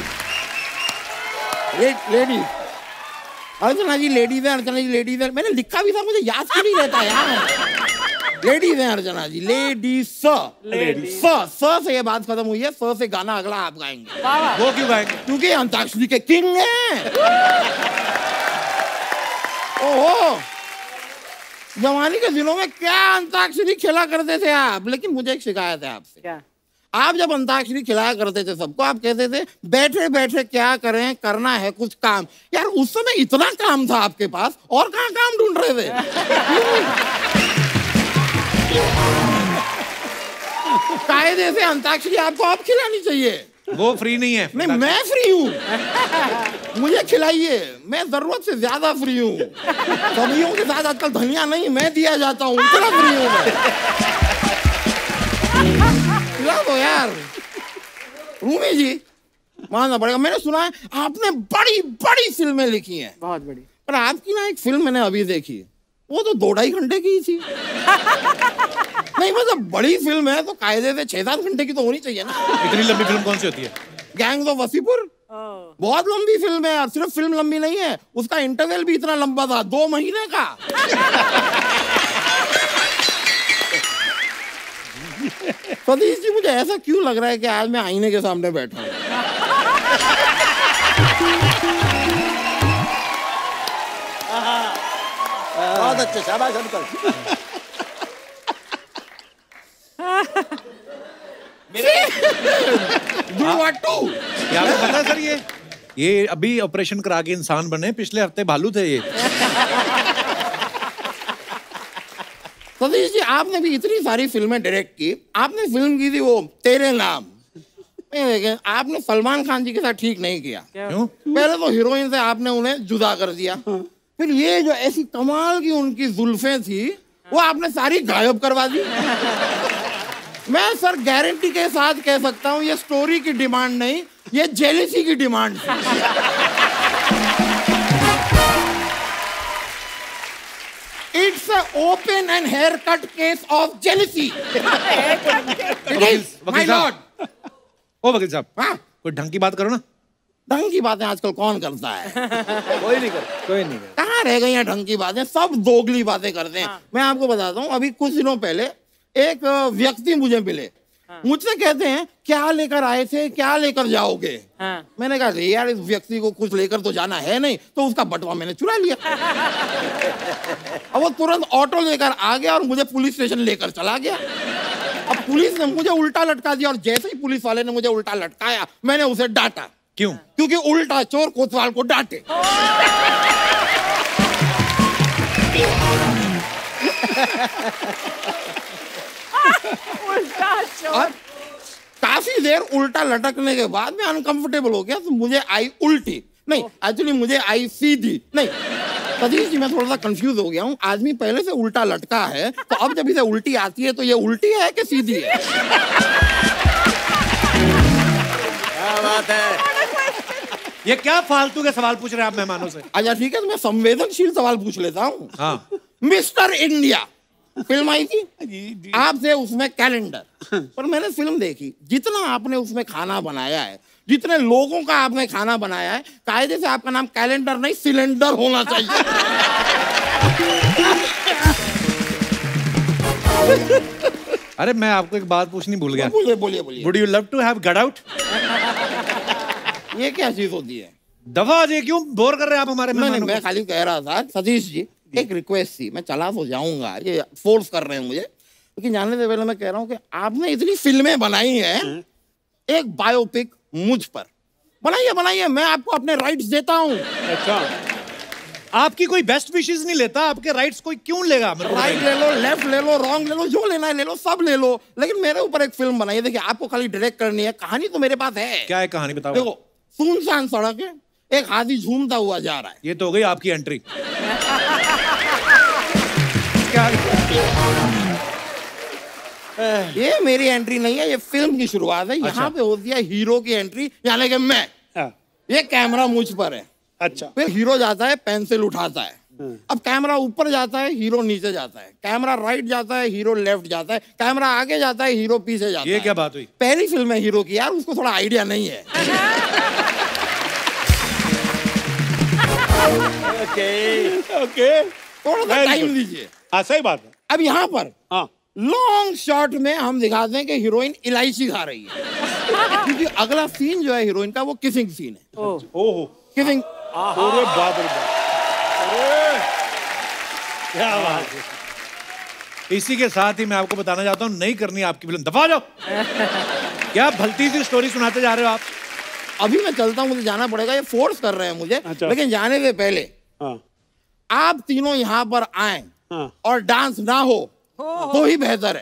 अर्चना जी लेडीज है, अर्चना जी लेडीज है। मैंने लिखा भी था, मुझे याद क्यों नहीं रहता यार। लेडीज है अर्चना जी, लेडीज स से ये बात खत्म हुई है। स से गाना अगला आप गाएंगे। वो क्यों गाएंगे? क्योंकि अंताक्षरी के किंग हैं। ओहो, जवानी के दिनों में क्या अंताक्षरी खेला करते थे आप। लेकिन मुझे एक शिकायत है आपसे। क्या? आप जब अंताक्षरी खिलाया करते थे सबको, आप कहते थे बैठे बैठे क्या करें, करना है कुछ काम। यार उस समय इतना काम था आपके पास, और कहाँ काम ढूंढ रहे थे? कायदे से अंताक्षरी आपको अब खिलानी चाहिए। वो फ्री नहीं है। नहीं, मैं फ्री हूँ, मुझे खिलाइए, मैं जरूरत से ज्यादा फ्री हूँ। सब्जियों के साथ आजकल धनिया नहीं, मैं दिया जाता हूँ, इतना फ्री हूँ मैं। तो यार रूमी जी मानना पड़ेगा, मैंने सुना है आपने बड़ी बड़ी फिल्में लिखी हैं। बहुत बड़ी। पर आपकी ना एक फिल्म मैंने अभी देखी, वो तो 2-2.5 घंटे की ही थी। नहीं मतलब बड़ी फिल्म है तो कायदे से 6-7 घंटे की तो होनी चाहिए ना। इतनी लंबी फिल्म कौन सी होती है? गैंग्स ऑफ वसीपुर बहुत लंबी फिल्म है, और सिर्फ फिल्म लंबी नहीं है, उसका इंटरवल भी इतना लंबा था, 2 महीने का। सतीश जी, मुझे ऐसा क्यों लग रहा है कि आज मैं आईने के सामने बैठा हूं? बहुत अच्छे, शाबाश अंकल। क्या आपको पता है सर, ये अभी ऑपरेशन करा के इंसान बने, पिछले हफ्ते भालू थे ये। सतीश जी, आपने भी इतनी सारी फिल्में डायरेक्ट की। आपने फिल्म की थी वो तेरे नाम। आपने सलमान खान जी के साथ ठीक नहीं किया। क्यों? पहले तो हीरोइन से आपने उन्हें जुदा कर दिया, फिर ये जो ऐसी कमाल की उनकी जुल्फें थी वो आपने सारी गायब करवा दी। मैं सर गारंटी के साथ कह सकता हूँ, ये स्टोरी की डिमांड नहीं, ये जेलसी की डिमांड थी। It's an open and haircut case of jealousy. It is, my lord. ओ वकील साहब, हाँ, कोई ढंग की बात करो ना। ढंग की बातें आजकल कौन करता है? कोई नहीं कर। कहाँ रह गई हैं ढंग की बातें? सब दोगली बातें करते हैं। मैं आपको बताता हूँ, अभी कुछ दिनों पहले एक व्यक्ति मुझे मिले, मुझसे कहते हैं क्या लेकर आए थे, क्या लेकर जाओगे? मैंने कहा यार इस व्यक्ति को कुछ लेकर तो जाना है नहीं, तो उसका बटवा मैंने चुरा लिया। अब वो तुरंत ऑटो लेकर आ गया और मुझे पुलिस स्टेशन लेकर चला गया। अब पुलिस ने मुझे उल्टा लटका दिया, और जैसे ही पुलिस वाले ने मुझे उल्टा लटकाया, मैंने उसे डांटा। क्यों? क्योंकि उल्टा चोर कोतवाल को डांटे। और काफी देर उल्टा लटकने के बाद मैं अनकंफर्टेबल हो गया, तो मुझे आई उल्टी। नहीं, एक्चुअली मुझे आई सीधी। नहीं सतीश जी, मैं थोड़ा सा कंफ्यूज हो गया हूँ। आदमी पहले से उल्टा लटका है, तो अब जब इसे उल्टी आती है तो ये उल्टी है कि सीधी है? क्या बात है। ये क्या फालतू के सवाल पूछ रहे हैं आप मेहमानों से? अच्छा ठीक है, तो मैं संवेदनशील सवाल पूछ लेता हूँ। हाँ। मिस्टर इंडिया फिल्म आई थी, आपसे उसमें कैलेंडर। पर मैंने फिल्म देखी, जितना आपने उसमें खाना बनाया है, जितने लोगों का आपने खाना बनाया है, कायदे से आपका नाम कैलेंडर नहीं सिलेंडर होना चाहिए। अरे मैं आपको एक बात पूछनी भूल गया। बोलिए बोलिए बोलिए। Would you love to have got out? ये क्या चीज होती है? दफा जी, क्यों बोर कर रहे हैं आप हमारे मेहमानों को? मैं खाली कह रहा था सतीश जी, एक रिक्वेस्ट थी, मैं चला तो जाऊंगा, ये फोर्स कर रहे हैं मुझे, लेकिन जानने से पहले मैं कह रहा हूँ कि आपने इतनी फिल्में बनाई हैं, एक बायोपिक मुझ पर बनाइए। बनाइए, मैं आपको अपने राइट्स देता हूँ। अच्छा, आपकी कोई बेस्ट विशेस नहीं लेता? आपके राइट्स कोई क्यों लेगा? राइट ले लो, लेफ्ट ले लो, रॉन्ग ले लो, जो लेना है ले लो, सब ले लो, लेकिन मेरे ऊपर एक फिल्म बनाइए। देखिए, आपको खाली डायरेक्ट करनी है, कहानी तो मेरे पास है। क्या है कहानी, बताओ। देखो, सुनसान सड़क है, एक हाथी झूमता हुआ जा रहा है। ये तो हो गई आपकी एंट्री। क्या ये मेरी एंट्री नहीं है, ये फिल्म की शुरुआत है। यहाँ पे होती है हीरो की एंट्री, यानी कि मैं। ये कैमरा मुझ पर है। अच्छा। फिर हीरो जाता है, पेंसिल उठाता है। अब कैमरा ऊपर जाता है, हीरो नीचे जाता है। कैमरा राइट जाता है, हीरो लेफ्ट जाता है। कैमरा आगे जाता है, हीरो पीछे जाता है। ये क्या बात हुई? पहली फिल्म है हीरो की यार, उसको थोड़ा आइडिया नहीं है। ओके, थोड़ा सा टाइम दीजिए। हाँ सही बात है। अब यहाँ पर हाँ लॉन्ग शॉट में हम दिखाते हैं कि हीरोइन इलायची खा रही है, क्योंकि अगला सीन जो है हीरोइन का वो किसिंग सीन है। ओहो, किसिंग। अरे बाप रे बाप, क्या बात है। इसी के साथ ही मैं आपको बताना चाहता हूँ, नहीं करनी आपकी फिल्म, दफा जाओ। क्या भलती सी स्टोरी सुनाते जा रहे हो आप? अभी मैं चलता हूँ, मुझे जाना पड़ेगा, ये फोर्स कर रहे हैं मुझे। अच्छा। लेकिन जाने से पहले हाँ आप तीनों यहाँ पर आए हाँ। और डांस ना हो तो ही बेहतर है।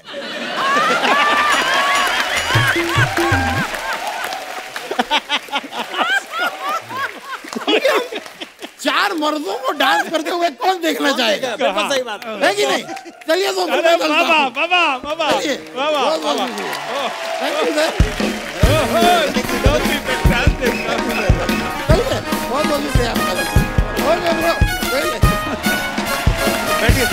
क्योंकि हम 4 मर्दों को डांस करते हुए कौन देखना चाहेगा? बिल्कुल सही बात है कि नहीं? चलिए तो अरे बाबा बाबा बाबा बाबा बाबा, थैंक यू सर। बहुत बहुत शुक्रिया आपका। ओके ब्रो, बैठिए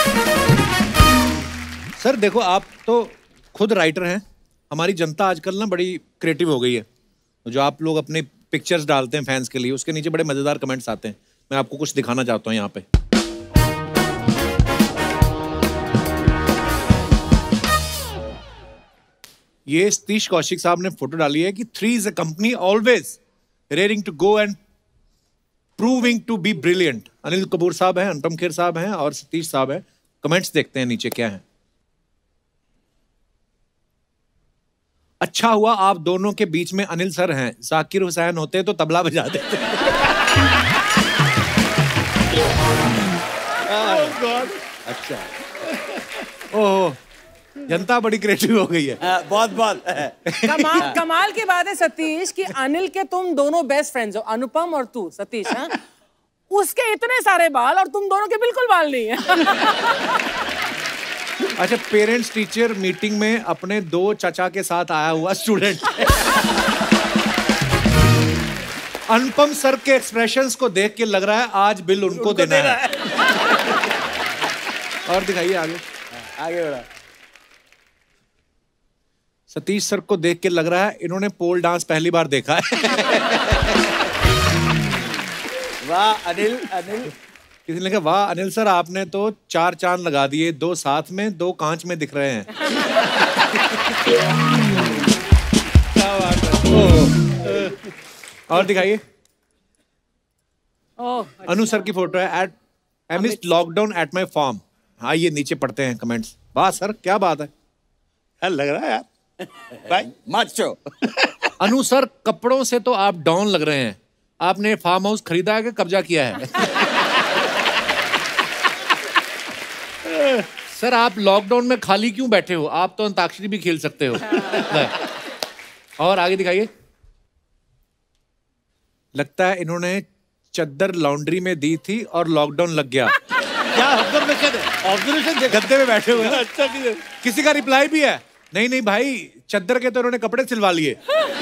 सर। देखो, आप तो खुद राइटर हैं। हमारी जनता आजकल ना बड़ी क्रिएटिव हो गई है। जो आप लोग अपने पिक्चर्स डालते हैं फैंस के लिए, उसके नीचे बड़े मजेदार कमेंट्स आते हैं। मैं आपको कुछ दिखाना चाहता हूँ यहाँ पे। ये सतीश कौशिक साहब ने फोटो डाली है कि 3 is a company always raring to go and proving to be brilliant। Anil Kapoor साहब हैं, अनुपम खेर साहब हैं और सतीश साहब हैं। कमेंट्स देखते हैं नीचे क्या है। अच्छा हुआ आप दोनों के बीच में अनिल सर हैं, जाकिर हुसैन होते तो तबला बजा देते। अच्छा, ओह, जनता बड़ी क्रिएटिव हो गई है। बहुत बहुत। कमाल की बात है सतीश कि अनिल के तुम दोनों बेस्ट फ्रेंड्स हो, अनुपम और तू सतीश। हाँ, उसके इतने सारे बाल और तुम दोनों के बिल्कुल बाल नहीं है। अच्छा, पेरेंट्स टीचर मीटिंग में अपने 2 चाचा के साथ आया हुआ स्टूडेंट। अनुपम सर के एक्सप्रेशंस को देख के लग रहा है आज बिल उनको देना है। और दिखाइए आगे, आगे बढ़ा। सतीश सर को देख के लग रहा है इन्होंने पोल डांस पहली बार देखा है। वाह अनिल, अनिल। किसी ने कहा वाह अनिल सर, आपने तो 4 चांद लगा दिए, 2 साथ में 2 कांच में दिख रहे हैं। क्या बात है। और दिखाइए। अनु सर की फोटो है। At amidst lockdown at my farm. हाँ, ये नीचे पढ़ते हैं कमेंट्स। वाह सर, क्या बात है। यार लग रहा है यार भाई माचो। अनु सर, कपड़ों से तो आप डॉन लग रहे हैं। आपने फार्म हाउस खरीदा है कि कब्जा किया है? सर, आप लॉकडाउन में खाली क्यों बैठे हो? आप तो अंताक्षरी भी खेल सकते हो। और आगे दिखाइए। लगता है इन्होंने चद्दर लॉन्ड्री में दी थी और लॉकडाउन लग गया। क्या ऑब्जर्वेशन? गद्दे में बैठे हुए हैं। अच्छा, किसी का रिप्लाई भी है? नहीं नहीं भाई, चद्दर के तो इन्होंने कपड़े सिलवा लिए।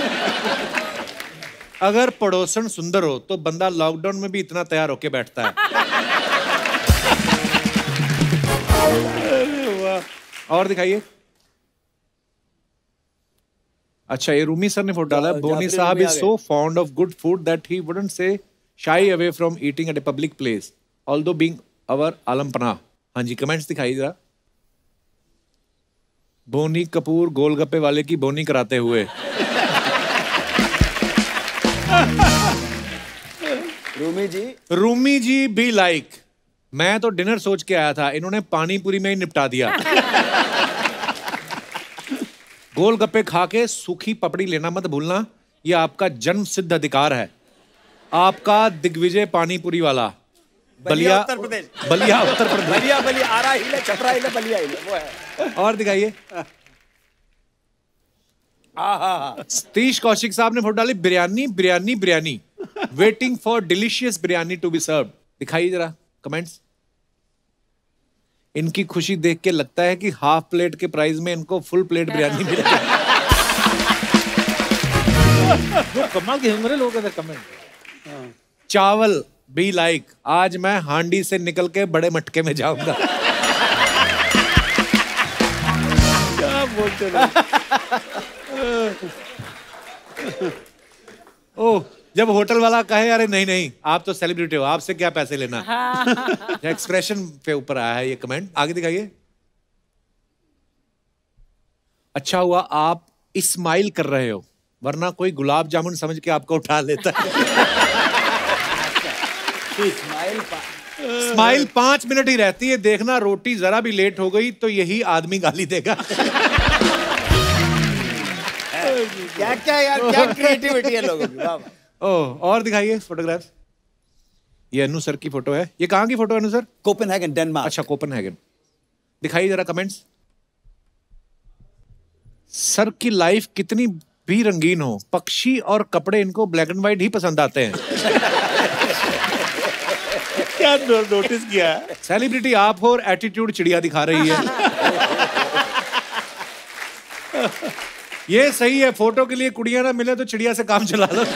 अगर पड़ोसन सुंदर हो तो बंदा लॉकडाउन में भी इतना तैयार होके बैठता है। और दिखाइए। अच्छा, ये रूमी सर ने फोटो डाला है। बोनी साहब is so fond of good food that he wouldn't say shy away from eating at a public place although being our आलम पनाह। हाँ जी, कमेंट्स दिखाइए जरा। बोनी कपूर गोलगप्पे वाले की बोनी कराते हुए। रूमी जी भी लाइक, मैं तो डिनर सोच के आया था, इन्होंने पानी पूरी में ही निपटा दिया। गोलगप्पे खा के सूखी पपड़ी लेना मत भूलना, ये आपका जन्म सिद्ध अधिकार है। आपका दिग्विजय पानी पूरी वाला। बलिया उत्तर प्रदेश। बलिया उत्तर प्रदेश। बलिया बलिया आरा हिले, छपरा हिले, बलिया हिले, वो है। और दिखाइए। सतीश कौशिक साहब ने फोटो डाली। Biryani biryani biryani, waiting for delicious biryani to be served. दिखाइए जरा कमेंट्स। इनकी खुशी देख के लगता है कि हाफ प्लेट के प्राइस में इनको फुल प्लेट बिरयानी मिल रही है। कमाल के हमारे लोग कमेंट। चावल बी लाइक, आज मैं हांडी से निकल के बड़े मटके में जाऊंगा। क्या बोलते लोग। ओह, जब होटल वाला कहे अरे नहीं नहीं आप तो सेलिब्रिटी हो, आपसे क्या पैसे लेना। एक्सप्रेशन पे ऊपर आया है ये कमेंट, आगे दिखाइए। अच्छा हुआ आप स्माइल कर रहे हो, वरना कोई गुलाब जामुन समझ के आपको उठा लेता है। स्माइल 5 मिनट ही रहती है, देखना रोटी जरा भी लेट हो गई तो यही आदमी गाली देगा। क्या क्या यार, क्या क्रिएटिविटी है लोगों की। वाह। ओह, और दिखाइए फोटोग्राफ्स। ये अनु सर की फोटो है। ये कहाँ की फोटो है अनु सर? Copenhagen, Denmark. अच्छा, कोपेनहेगन। दिखाइए जरा कमेंट्स। सर की लाइफ कितनी भी रंगीन हो, पक्षी और कपड़े इनको ब्लैक एंड व्हाइट ही पसंद आते हैं। क्या नोटिस किया है? सेलिब्रिटी आप हो और एटीट्यूड चिड़िया दिखा रही है। ये सही है, फोटो के लिए कुड़ियां ना मिले तो चिड़िया से काम चला लो।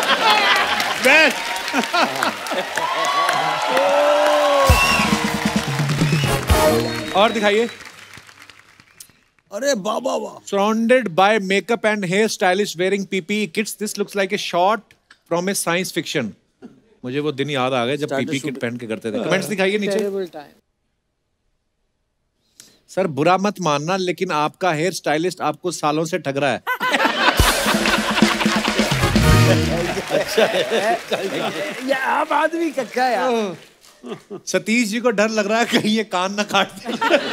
और दिखाइए। अरे बाबा वाह। Surrounded by makeup and hair stylists wearing PPE kits, this looks like a shot from a science fiction. मुझे वो दिन याद आ गए जब PPE किट पहन के करते थे। कमेंट्स दिखाइए नीचे। सर बुरा मत मानना, लेकिन आपका हेयर स्टाइलिस्ट आपको सालों से ठग रहा है। ये आप आदमी कच्चा यार। सतीश जी को डर लग रहा है कहीं ये कान ना काट दे।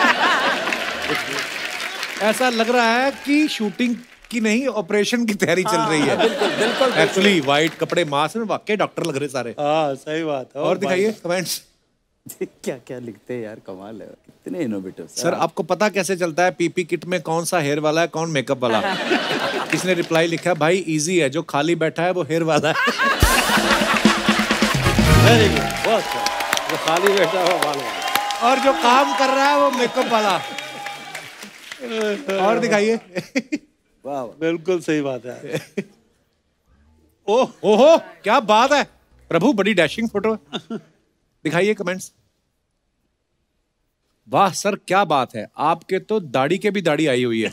ऐसा लग रहा है कि शूटिंग की नहीं ऑपरेशन की तैयारी चल रही है। बिल्कुल। एक्चुअली वाइट कपड़े, मास्क में वाकई डॉक्टर लग रहे सारे। हाँ सही बात है। और दिखाइए कमेंट्स। क्या क्या लिखते हैं यार, कमाल है, कितने इनोवेटिव। सर आपको पता कैसे चलता है पीपी किट में कौन सा हेयर वाला है कौन मेकअप वाला? किसने रिप्लाई लिखा है, भाई इजी है, जो खाली बैठा है वो हेयर वाला है। वेरी गुड, बहुत अच्छा। जो खाली बैठा है वो बाल वाला, और जो काम कर रहा है वो मेकअप वाला। और दिखाइए। वाह, बिल्कुल सही बात है। ओह ओहो, क्या बात है प्रभु, बड़ी डैशिंग फोटो। दिखाइए कमेंट्स। वाह सर क्या बात है, आपके तो दाढ़ी के भी दाढ़ी आई हुई है।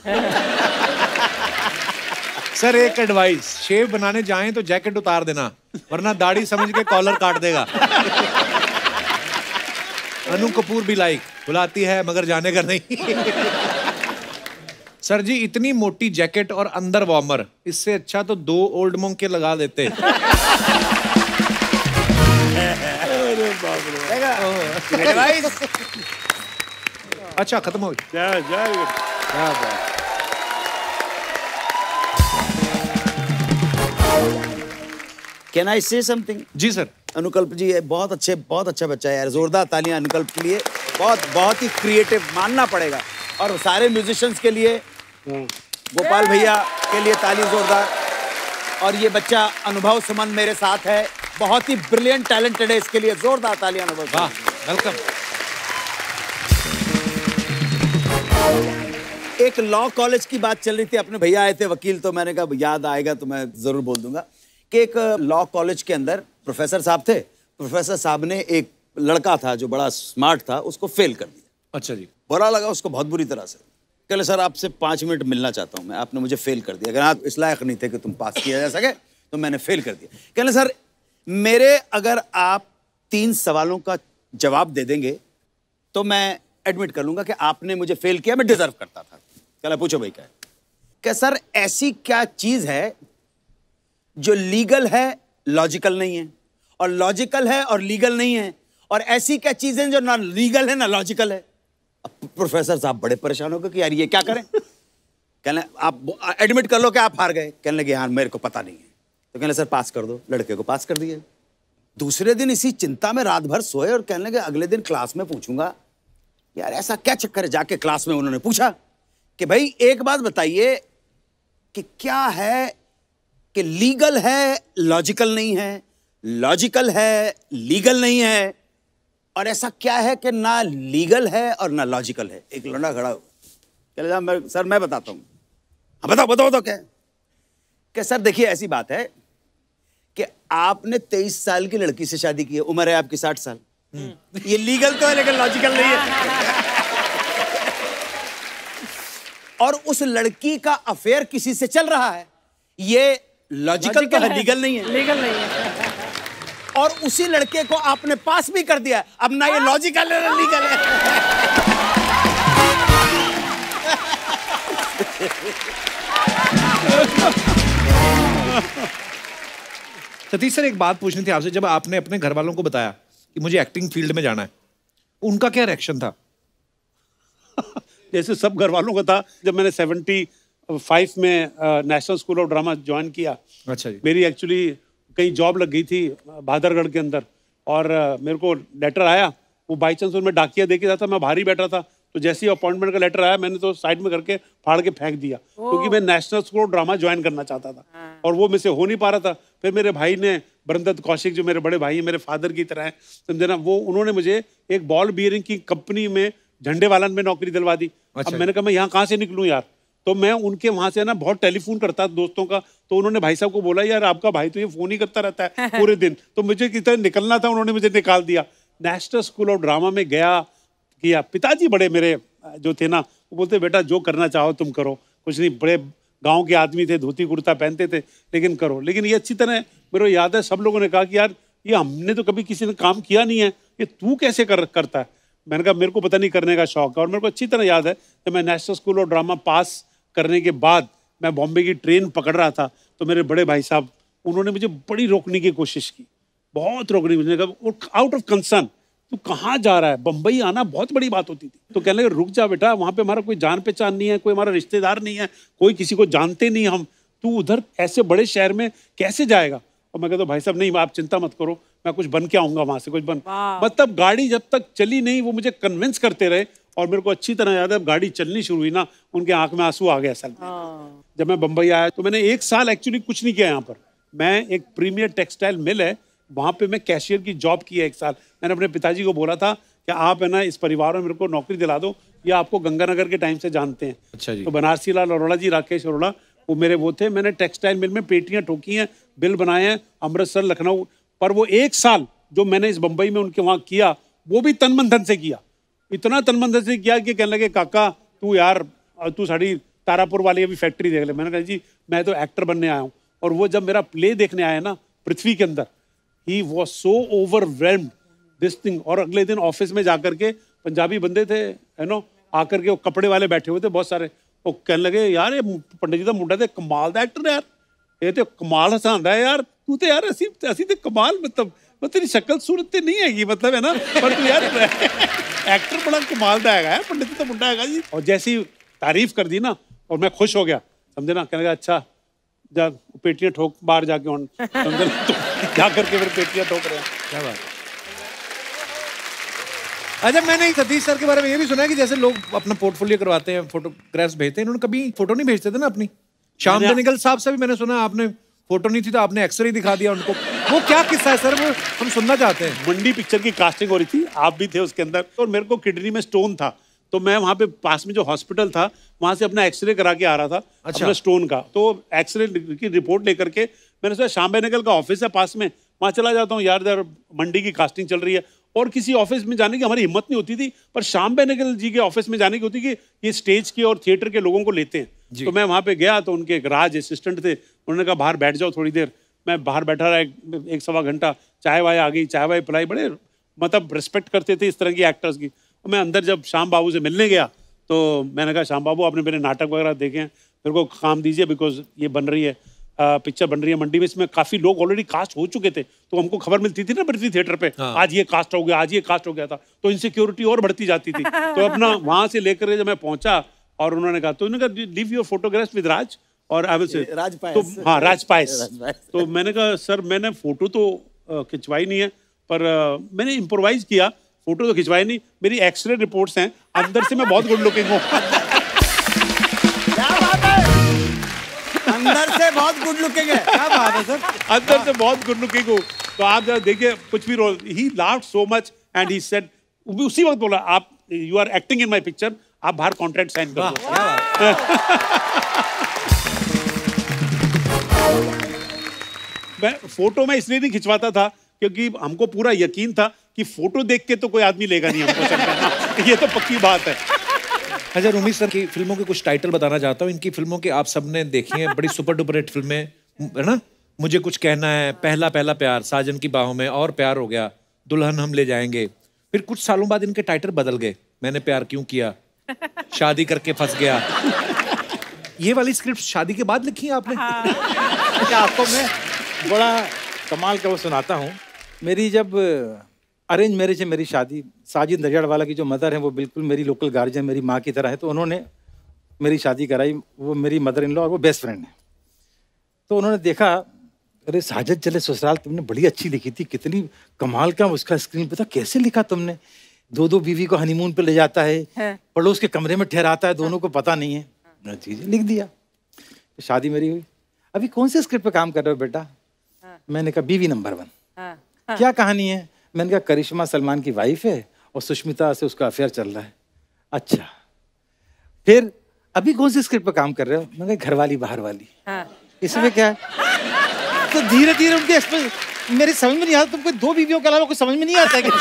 सर एक एडवाइस, शेव बनाने जाएं तो जैकेट उतार देना, वरना दाढ़ी समझ के कॉलर काट देगा। अनु कपूर भी लाइक, बुलाती है मगर जाने का नहीं। सर जी इतनी मोटी जैकेट और अंदर वार्मर, इससे अच्छा तो 2 ओल्ड मोंग के लगा देते। अच्छा खत्म हो गई। कैन आई से समथिंग? जी सर। अनुकल्प जी बहुत अच्छा बच्चा है यार, जोरदार तालियां अनुकल्प के लिए। बहुत ही क्रिएटिव मानना पड़ेगा। और सारे म्यूजिशियंस के लिए, गोपाल भैया के लिए ताली जोरदार। और ये बच्चा अनुभव सुमन मेरे साथ है, बहुत ही ब्रिलियंट टैलेंटेड है, इसके लिए जोरदार तालियां अनुभव। वाह, वेलकम। एक लॉ कॉलेज की बात चल रही थी, अपने भैया आए थे वकील, तो मैंने कहा याद आएगा तो मैं जरूर बोल दूंगा कि एक लॉ कॉलेज के अंदर प्रोफेसर साहब थे। प्रोफेसर साहब ने एक लड़का था जो बड़ा स्मार्ट था, उसको फेल कर दिया। अच्छा जी। बुरा लगा उसको बहुत बुरी तरह से। कहले सर आपसे 5 मिनट मिलना चाहता हूं मैं, आपने मुझे फेल कर दिया, अगर आप इस लायक नहीं थे कि तुम पास किया जा सके तो मैंने फेल कर दिया। कहले सर मेरे अगर आप 3 सवालों का जवाब दे देंगे तो मैं एडमिट कर लूंगा कि आपने मुझे फेल किया, मैं डिजर्व करता था। कहला पूछो भाई क्या है? क्या सर ऐसी क्या चीज है जो लीगल है लॉजिकल नहीं है, और लॉजिकल है और लीगल नहीं है, और ऐसी क्या चीजें जो ना लीगल है ना लॉजिकल है? अब प्रोफेसर साहब बड़े परेशान हो गए कि यार ये क्या करें। कहने आप एडमिट कर लो कि आप हार गए। कहने लगे यार मेरे को पता नहीं है। तो कहने सर पास कर दो। लड़के को पास कर दिया। दूसरे दिन इसी चिंता में रात भर सोए और कहने लगे अगले दिन क्लास में पूछूंगा यार ऐसा क्या चक्कर है। जाके क्लास में उन्होंने पूछा कि भाई एक बात बताइए कि क्या है कि लीगल है लॉजिकल नहीं है, लॉजिकल है लीगल नहीं है, और ऐसा क्या है कि ना लीगल है और ना लॉजिकल है? एक लौंडा खड़ा हो, चले जा, सर मैं बताता हूँ। हाँ बताओ बताओ बताओ क्या है? कि सर देखिए ऐसी बात है कि आपने 23 साल की लड़की से शादी की है, उम्र है आपकी 60 साल। ये लीगल तो है लेकिन लॉजिकल नहीं है। और उस लड़की का अफेयर किसी से चल रहा है, ये लॉजिकल तो है, लीगल नहीं है। लीगल नहीं है। और उसी लड़के को आपने पास भी कर दिया, अब ना ये लॉजिकल है ना लीगल है। सतीश सर, एक बात पूछनी थी आपसे। जब आपने अपने घर वालों को बताया कि मुझे एक्टिंग फील्ड में जाना है, उनका क्या रिएक्शन था? जैसे सब घर वालों का था। जब मैंने 75 में National school of Drama join किया, अच्छा जी, मेरी एक्चुअली कहीं जॉब लग गई थी भादरगढ़ के अंदर, और मेरे को लेटर आया। वो बाई चांस उनमें डाकिया दे के जाता, मैं बाहर ही बैठा था, तो जैसे ही अपॉइंटमेंट का लेटर आया मैंने तो साइड में करके फाड़ के फेंक दिया, क्योंकि मैं National school of Drama join करना चाहता था और वो मुझसे हो नहीं पा रहा था। फिर मेरे भाई ने, बरंदत कौशिक, जो मेरे बड़े भाई हैं, मेरे फादर की तरह है, समझे ना, वो उन्होंने मुझे एक बॉल बियरिंग की कंपनी में झंडे वालन में नौकरी दिलवा दी। अब मैंने कहा मैं यहाँ कहाँ से निकलूँ यार, तो मैं उनके वहां से ना बहुत टेलीफोन करता दोस्तों का, तो उन्होंने भाई साहब को बोला यार आपका भाई तो ये फोन ही करता रहता है पूरे दिन, तो मुझे कितना निकलना था, उन्होंने मुझे निकाल दिया। नेशनल स्कूल ऑफ ड्रामा में गया, किया। पिताजी बड़े मेरे जो थे ना, वो बोलते बेटा जो करना चाहो तुम करो, कुछ नहीं, बड़े गाँव के आदमी थे, धोती कुर्ता पहनते थे, लेकिन करो। लेकिन ये अच्छी तरह मेरे को याद है, सब लोगों ने कहा कि यार ये हमने तो कभी किसी ने काम किया नहीं है, ये तू कैसे करता है? मैंने कहा मेरे को पता नहीं करने का शौक है। और मेरे को अच्छी तरह याद है कि मैं National school of Drama pass करने के बाद मैं बॉम्बे की ट्रेन पकड़ रहा था, तो मेरे बड़े भाई साहब, उन्होंने मुझे बड़ी रोकने की कोशिश की, बहुत रोकने की। मैंने कहा आउट ऑफ कंसर्न, तू कहाँ जा रहा है? बम्बई आना बहुत बड़ी बात होती थी। तो कहने लगे रुक जा बेटा, वहाँ पे हमारा कोई जान पहचान नहीं है, कोई हमारा रिश्तेदार नहीं है, कोई किसी को जानते नहीं हम, तू उधर ऐसे बड़े शहर में कैसे जाएगा? और मैं कहता भाई साहब नहीं, आप चिंता मत करो, मैं कुछ बन के आऊंगा वहां से, कुछ बन। मतलब गाड़ी जब तक चली नहीं, वो मुझे कन्विंस करते रहे। और मेरे को अच्छी तरह याद है, गाड़ी चलनी शुरू हुई ना, उनके आंख में आंसू आ गया असल में। जब मैं बम्बई आया तो मैंने 1 साल एक्चुअली कुछ नहीं किया यहाँ पर। मैं एक प्रीमियर टेक्सटाइल मिल है, वहाँ पे मैं कैशियर की जॉब की है 1 साल। मैंने अपने पिताजी को बोला था कि आप है ना इस परिवार में मेरे को नौकरी दिला दो, या आपको गंगानगर के टाइम से जानते हैं। अच्छा जी। तो बनारसी लाल अरोड़ा जी, राकेश अरोड़ा, वो मेरे वो थे। मैंने टेक्सटाइल मिल में पेटियां ठोकी हैं, बिल बनाए हैं, अमृतसर, लखनऊ। पर वो 1 साल जो मैंने इस बम्बई में उनके वहाँ किया, वो भी तन मन धन से किया। इतना तन मन धन से किया कि कहने लगे काका तू यार, तू साड़ी तारापुर वाली अभी फैक्ट्री देख ले। मैंने कहा जी मैं तो एक्टर बनने आया हूँ। और वो जब मेरा प्ले देखने आया ना पृथ्वी के अंदर, he was so overwhelmed this thing. और अगले दिन ऑफिस में जाकर के पंजाबी बंदे थे, है नो, आकर के वो कपड़े वाले बैठे हुए थे बहुत सारे, वो कहने लगे यार ये पंडित जी का मुंडा तो कमाल दा एक्टर है यार, ये तो कमाल हसांदा है यार, तू तो यार असी तो कमाल, मतलब तेरी शक्ल सूरत नहीं हैगी, मतलब है ना, पर तू यार एक्टर बड़ा कमाल दा है, पंडित जी तो मुंडा है जी। और जैसी तारीफ कर दी ना, और मैं खुश हो गया, समझे ना। कहने लगा अच्छा जा पेटियां ठोक बाहर जाके, और समझे ना, तो जा करके फिर पेटियां ठोक रहे हैं। क्या बात। अच्छा, मैंने सतीश सर के बारे में ये भी सुना है कि जैसे लोग अपना पोर्टफोलियो करवाते हैं, फोटोग्राफ्स भेजते हैं, इन्होंने कभी फोटो नहीं भेजते थे ना अपनी। श्याम बेनेगल साहब से भी मैंने सुना आपने फोटो नहीं थी तो आपने एक्सरे दिखा दिया उनको, वो क्या किस्सा है सर, वो हम सुनना चाहते हैं। मंडी पिक्चर की कास्टिंग हो रही थी, आप भी थे उसके अंदर, और मेरे को किडनी में स्टोन था, तो मैं वहाँ पे पास में जो हॉस्पिटल था वहाँ से अपना एक्सरे करा के आ रहा था। अच्छा। अपना स्टोन का, तो एक्सरे की रिपोर्ट लेकर के मैंने सोचा श्याम बेनेगल का ऑफिस है पास में, वहाँ चला जाता हूँ यार मंडी की कास्टिंग चल रही है। और किसी ऑफिस में जाने की हमारी हिम्मत नहीं होती थी, पर श्याम बेनेगल जी के ऑफिस में जाने की होती कि ये स्टेज के और थिएटर के लोगों को लेते हैं। तो मैं वहाँ पे गया, तो उनके एक राज असिस्टेंट थे, उन्होंने कहा बाहर बैठ जाओ थोड़ी देर। मैं बाहर बैठा रहा 1-1.25 घंटा, चाय वाय आ गई, चाय वाय पिलाई, बड़े मतलब रिस्पेक्ट करते थे इस तरह की एक्टर्स की। मैं अंदर जब श्याम बाबू से मिलने गया तो मैंने कहा श्याम बाबू आपने मेरे नाटक वगैरह देखे हैं, मेरे को काम दीजिए, बिकॉज ये बन रही है पिक्चर बन रही है मंडी में, इसमें काफी लोग ऑलरेडी कास्ट हो चुके थे, तो हमको खबर मिलती थी ना पृथ्वी थिएटर पे, आज ये कास्ट हो गया, आज ये कास्ट हो गया था, तो इनसिक्योरिटी और बढ़ती जाती थी। तो अपना वहां से लेकर जब मैं पहुंचा और उन्होंने कहा, तो उन्होंने कहा leave your photographs with Raj और आई विल से राज पायस। तो हाँ राज पायस। तो मैंने कहा सर मैंने फोटो तो खिंचवाई नहीं है, पर मैंने इम्प्रोवाइज किया, फोटो तो खिंचवाई नहीं, मेरी एक्सरे रिपोर्ट्स हैं, अंदर से मैं बहुत गुड लुकिंग हूँ। अंदर से बहुत गुड लुकिंग है, क्या बात है सर, अंदर से बहुत गुड लुकिंग हूँ। तो आप जरा देखिए कुछ भी role, he laughed so much and he said, उसी वक्त बोला, आप you are acting in my picture, आप बाहर कॉन्ट्रैक्ट साइन कर दो। मैं फोटो में इसलिए नहीं खिंचवाता था क्योंकि हमको पूरा यकीन था कि फोटो देख के तो कोई आदमी लेगा नहीं हमको सर करना, ये तो पक्की बात है। अच्छा, रूमी सर की फिल्मों के कुछ टाइटल बताना चाहता हूँ। इनकी फिल्मों के आप सबने देखी हैं, बड़ी सुपर डुपर हिट फिल्में है ना। मुझे कुछ कहना है, पहला पहला प्यार, साजन की बाहों में, और प्यार हो गया, दुल्हन हम ले जाएंगे। फिर कुछ सालों बाद इनके टाइटल बदल गए, मैंने प्यार क्यों किया, शादी करके फंस गया। ये वाली स्क्रिप्ट शादी के बाद लिखी है आपने? अच्छा, आपको मैं बड़ा कमाल का वो सुनाता हूँ। मेरी जब अरेंज मैरिज है, मेरी शादी, साजिद नडियाडवाला की जो मदर है वो बिल्कुल मेरी लोकल गार्जियन, मेरी माँ की तरह है, तो उन्होंने मेरी शादी कराई। वो मेरी मदर इन लॉ और वो बेस्ट फ्रेंड है। तो उन्होंने देखा, अरे साजिद चले ससुराल, तुमने बड़ी अच्छी लिखी थी, कितनी कमाल का उसका स्क्रीन पे था, कैसे लिखा तुमने, दो बीवी को हनीमून पे ले जाता है, पड़ोस के कमरे में ठहराता है, दोनों को पता नहीं है, चीजें लिख दिया। तो शादी मेरी हुई। अभी कौन से स्क्रिप्ट पे काम कर रहे हो बेटा? मैंने कहा बीवी नंबर 1। क्या कहानी है? मैंने कहा करिश्मा सलमान की वाइफ है और सुष्मिता से उसका अफेयर चल रहा है। अच्छा, फिर अभी कौन सी स्क्रिप्ट पे काम कर रहे हो? मैंने कहा घरवाली बाहर वाली। इसमें क्या है? तो धीरे धीरे उनके मेरी समझ में नहीं आता, तुमको 2 बीवियों के अलावा कुछ समझ में नहीं आता है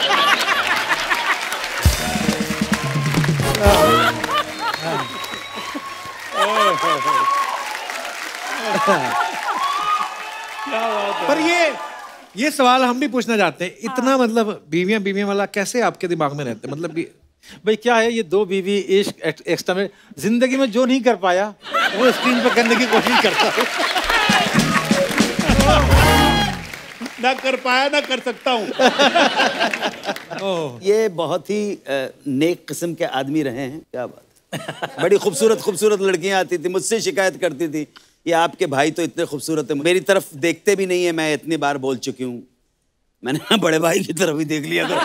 पर ये सवाल हम भी पूछना चाहते हैं, इतना मतलब बीवियां वाला कैसे आपके दिमाग में रहते हैं? मतलब भाई क्या है, ये 2 बीवी इश्क एक्स्ट्रा में जिंदगी में जो नहीं कर पाया वो स्क्रीन पर करने की कोशिश करता हूँ। ना कर पाया ना कर सकता हूँ। ये बहुत ही नेक किस्म के आदमी रहे हैं, क्या बात। बड़ी खूबसूरत लड़कियां आती थी, मुझसे शिकायत करती थी, ये आपके भाई तो इतने खूबसूरत है, मेरी तरफ देखते भी नहीं है। मैं इतनी बार बोल चुकी हूँ, मैंने बड़े भाई की तरफ ही देख लिया करो।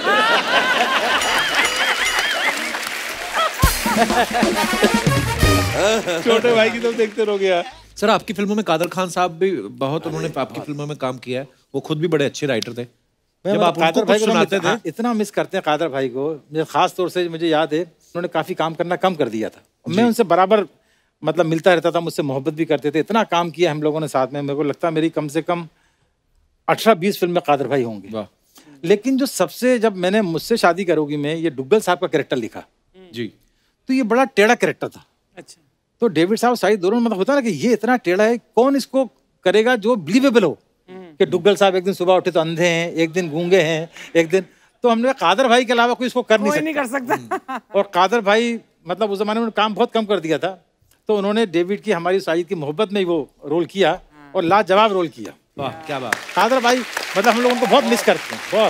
छोटे भाई की तरफ देखते रहोगे यार। सर, आपकी फिल्मों में कादर खान साहब भी बहुत, उन्होंने आपकी फिल्मों में काम किया है, वो खुद भी बड़े अच्छे राइटर थे। जब आप कादर भाई को सुनाते थे, इतना मिस करते हैं कादर भाई को। मुझे खास तौर से मुझे याद है, उन्होंने काफी काम करना कम कर दिया था। मैं उनसे बराबर मतलब मिलता रहता था, मुझसे मोहब्बत भी करते थे, इतना काम किया हम लोगों ने साथ में। मेरे को लगता है मेरी कम से कम 18-20 फिल्म में कादर भाई होंगे। लेकिन जो सबसे, जब मैंने मुझसे शादी करोगी में ये डुग्गल साहब का कैरेक्टर लिखा जी, तो ये बड़ा टेढ़ा कैरेक्टर था। अच्छा। तो डेविड साहब साइड दोनों मतलब होता है ना कि ये इतना टेढ़ा है, कौन इसको करेगा जो बिलीवेबल हो कि डुग्गल साहब एक दिन सुबह उठे तो अंधे हैं, एक दिन गूंगे हैं, एक दिन, तो हमने कादर भाई के अलावा कोई इसको कर नहीं कर सकता। और कादर भाई मतलब उस जमाने में काम बहुत कम कर दिया था, तो उन्होंने डेविड की, हमारी साजिद की मोहब्बत में ही वो रोल किया और लाजवाब रोल किया। वाह क्या बात। कादर भाई मतलब हम लोग उनको बहुत मिस करते हैं, बहुत।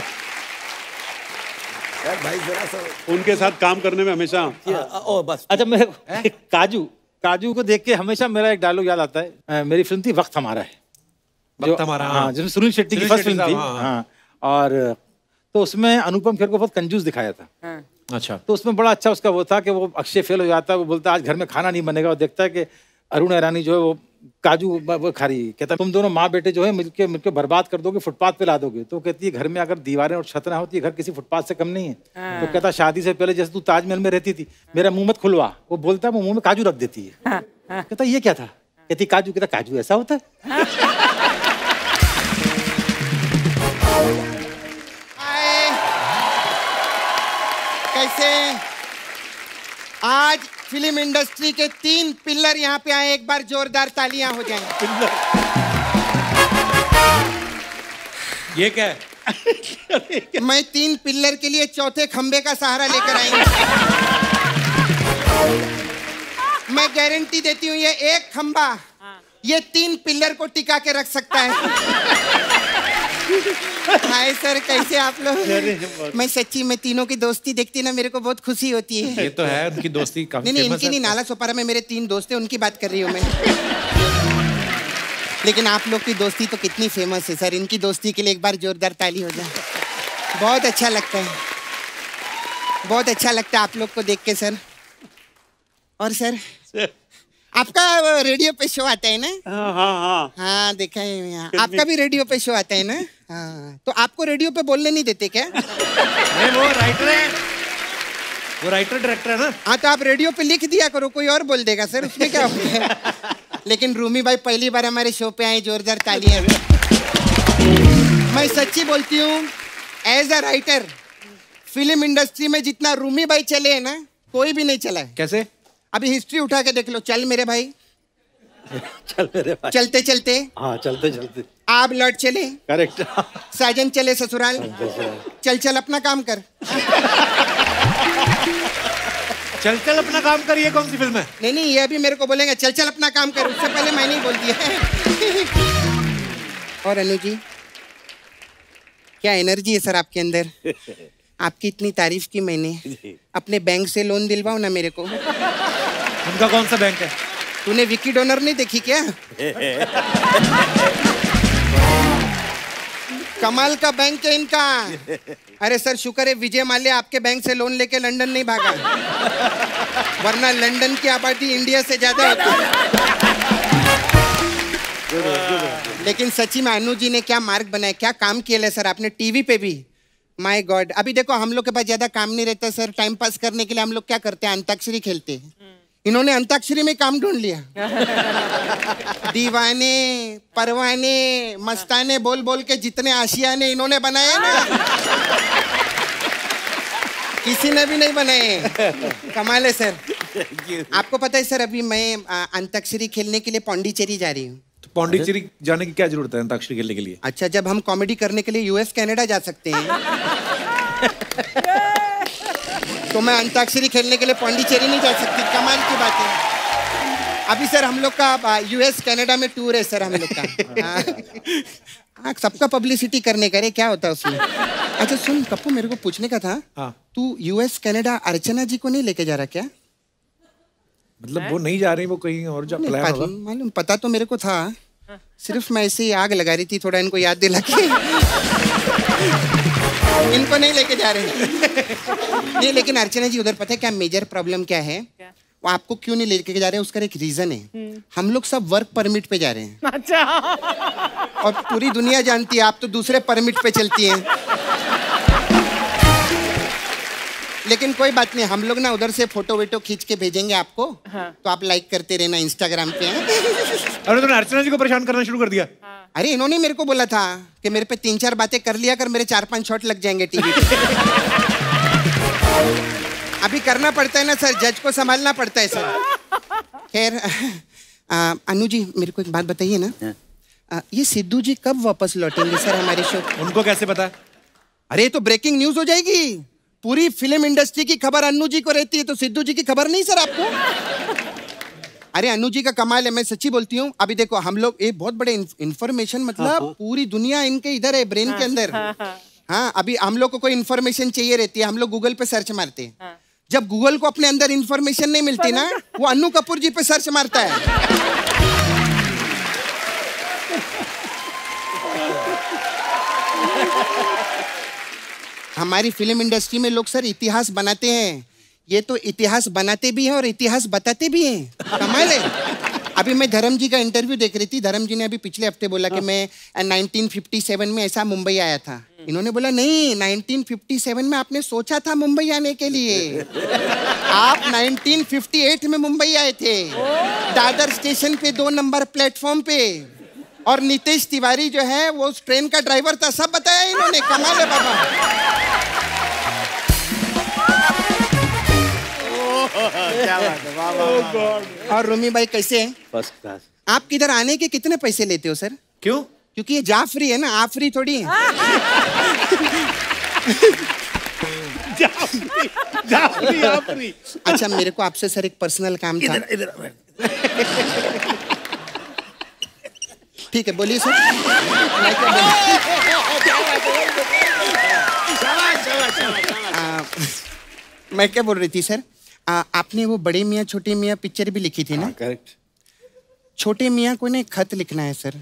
यार भाई जरा सा उनके साथ काम करने में हमेशा बस। अच्छा, मेरे काजू को देख के हमेशा मेरा एक डायलॉग याद आता है। मेरी फिल्म थी वक्त हमारा है, वक्त हमारा, हाँ, जिसमें सुनील शेट्टी की फर्स्ट फिल्म थी। हाँ, और तो उसमें अनुपम खेर को बहुत कंजूस दिखाया था। अच्छा। तो उसमें बड़ा अच्छा उसका वो था कि वो अक्षय फेल हो जाता है, वो बोलता है आज घर में खाना नहीं बनेगा, और देखता है कि अरुण ईरानी जो है वो काजू वो खा रही है, कहता तुम दोनों माँ बेटे जो है मिलके बर्बाद कर दोगे, फुटपाथ पे ला दोगे। तो कहती है घर में अगर दीवारें और छत ना होती, घर किसी फुटपाथ से कम नहीं है। तो कहता शादी से पहले जैसे तू ताजमहल में रहती थी, मेरा मुंह मत खुलवा। वो बोलता है वो मुंह में काजू रख देती है। कहता ये क्या था? कहती काजू। कहता काजू ऐसा होता है? कैसे आज फिल्म इंडस्ट्री के 3 पिल्लर यहाँ पे आए, एक बार जोरदार तालियां हो जाएं। ये क्या है? मैं 3 पिल्लर के लिए 4थे खंबे का सहारा लेकर आई हूँ। मैं गारंटी देती हूँ, ये एक खंबा ये 3 पिल्लर को टिका के रख सकता है। हाय सर, कैसे आप लोग? मैं सच्ची में तीनों की दोस्ती देखती ना, मेरे को बहुत खुशी होती है। ये तो है, उनकी दोस्ती काफी नहीं, फेमस इनकी है। नहीं, नाला सोपारा में मेरे 3 दोस्त हैं, उनकी बात कर रही हूँ मैं। लेकिन आप लोग की दोस्ती तो कितनी फेमस है सर, इनकी दोस्ती के लिए एक बार जोरदार ताली हो जाए। बहुत अच्छा लगता है, बहुत अच्छा लगता है आप लोग को देख के सर। और सर आपका रेडियो पे शो आता है ना? हाँ हाँ हाँ हाँ देखा है, आपका भी रेडियो पे शो आता है ना? हाँ, तो आपको रेडियो पे बोलने नहीं देते क्या? नहीं, वो राइटर है, वो राइटर डायरेक्टर है ना। हाँ, तो आप रेडियो पे लिख दिया करो, कोई और बोल देगा सर, उसमें क्या हो गया? लेकिन रूमी भाई पहली बार हमारे शो पे आए, जोरदार तालियां। मैं सच्ची बोलती हूँ, as a writer film industry में जितना रूमी भाई चले हैं ना, कोई भी नहीं चला है। कैसे? अभी हिस्ट्री उठा के देख लो। चल मेरे भाई, चल मेरे भाई, चलते चलते, हाँ चलते चलते, आप लौट चले, करेक्ट, साजन चले ससुराल, चल चल अपना काम कर। चल चल अपना काम कर, ये कौन सी फिल्म है? नहीं नहीं, ये अभी मेरे को बोलेंगे चल चल अपना काम कर, उससे पहले मैंने ही बोल दिया। और अनु जी, क्या एनर्जी है सर आपके अंदर। आपकी इतनी तारीफ की मैंने। अपने बैंक से लोन दिलवाओ ना मेरे को। उनका कौन सा बैंक है? तूने विकी डोनर नहीं देखी क्या? कमाल का बैंक है इनका। अरे सर शुक्र है विजय माल्या आपके बैंक से लोन लेके लंदन नहीं भागा, वरना लंदन की आबादी इंडिया से ज्यादा होती। लेकिन सच्ची में अनु जी ने क्या मार्ग बनाया, क्या काम किया है सर आपने टीवी पे भी। माय गॉड, अभी देखो हम लोग के पास ज्यादा काम नहीं रहता सर, टाइम पास करने के लिए हम लोग क्या करते हैं, अंताक्षरी खेलते हैं। इन्होंने अंताक्षरी में काम ढूंढ लिया। दीवाने परवाने मस्ताने बोल बोल के जितने आशियाने इन्होंने बनाए ना, किसी ने भी नहीं बनाए। कमाल है सर। आपको पता है सर, अभी मैं अंताक्षरी खेलने के लिए पौंडीचेरी जा रही हूँ। तो पौंडीचेरी जाने की क्या जरूरत है अंताक्षरी खेलने के लिए? अच्छा, जब हम कॉमेडी करने के लिए यूएस कनाडा जा सकते हैं, तो मैं अंताक्षरी खेलने के लिए पौंडीचेरी नहीं जा सकती। कमाल की बात है। अभी सर हम लोग का यूएस कनाडा में टूर है सर हम लोग का। सबका पब्लिसिटी करने का रे, क्या होता है उसमें। अच्छा सुन पप्पू, मेरे को पूछने का था, तू यूएस कनाडा अर्चना जी को नहीं लेके जा रहा क्या? मतलब वो नहीं जा रही, वो कहीं और जा प्लान होगा। मालूम, पता तो मेरे को था, सिर्फ मैं ऐसे ही आग लगा रही थी थोड़ा इनको याद दिला के। इनको नहीं लेके जा रहे। नहीं लेकिन अर्चना जी, उधर पता है क्या मेजर प्रॉब्लम क्या है? वो आपको क्यों नहीं लेके जा रहे, उसका एक रीजन है। हम लोग सब वर्क परमिट पे जा रहे हैं। अच्छा। और पूरी दुनिया जानती है आप तो दूसरे परमिट पे चलती हैं। लेकिन कोई बात नहीं, हम लोग ना उधर से फोटो वेटो खींच के भेजेंगे आपको। तो आप लाइक करते रहना इंस्टाग्राम पे। अरे तूने अर्चना जी को परेशान करना शुरू कर दिया। अरे इन्होंने मेरे को बोला था कि मेरे पे 3-4 बातें कर लिया कर, मेरे 4-5 शॉट लग जाएंगे टीवी पे। अभी करना पड़ता है ना सर, जज को संभालना पड़ता है सर। खैर अनु जी, मेरे को एक बात बताइए ना, ये सिद्धू जी कब वापस लौटेंगे सर हमारे शो? उनको कैसे पता? अरे तो ब्रेकिंग न्यूज हो जाएगी। पूरी फिल्म इंडस्ट्री की खबर अनु जी को रहती है, तो सिद्धू जी की खबर नहीं सर आपको? अरे अनु जी का कमाल है, मैं सच्ची बोलती हूँ। अभी देखो हम लोग एक बहुत बड़े इन्फॉर्मेशन, मतलब पूरी दुनिया इनके इधर है, ब्रेन के अंदर। हाँ, अभी हम लोग को कोई इन्फॉर्मेशन चाहिए रहती है, हम लोग गूगल पे सर्च मारते हैं। जब गूगल को अपने अंदर इन्फॉर्मेशन नहीं मिलती ना, वो अन्नू कपूर जी पे सर्च मारता है। हमारी फिल्म इंडस्ट्री में लोग सर इतिहास बनाते हैं, ये तो इतिहास बनाते भी हैं और इतिहास बताते भी हैं। कमाल है। अभी मैं धर्म जी का इंटरव्यू देख रही थी, धर्म जी ने अभी पिछले हफ्ते बोला कि मैं 1957 में ऐसा मुंबई आया था। इन्होंने बोला नहीं, 1957 में आपने सोचा था मुंबई आने के लिए, आप 1958 में मुंबई आए थे, दादर स्टेशन पे 2 नंबर प्लेटफॉर्म पे, और नितेश तिवारी जो है वो उस ट्रेन का ड्राइवर था। सब बताया इन्होंने। कमाल है बाबा। क्या बात है, वाह वाह वाह। और रूमी भाई कैसे हैं? First class. आप किधर आने के कितने पैसे लेते हो सर? क्यों? क्योंकि ये जाफरी है ना, आफरी थोड़ी है। जाफरी। अच्छा मेरे को आपसे सर एक पर्सनल काम था। ठीक है बोलिए सर। मैं क्या बोल रही थी सर, आपने वो बड़े मियाँ छोटे मियाँ पिक्चर भी लिखी थी ना? करेक्ट। छोटे मियाँ को ने खत लिखना है सर।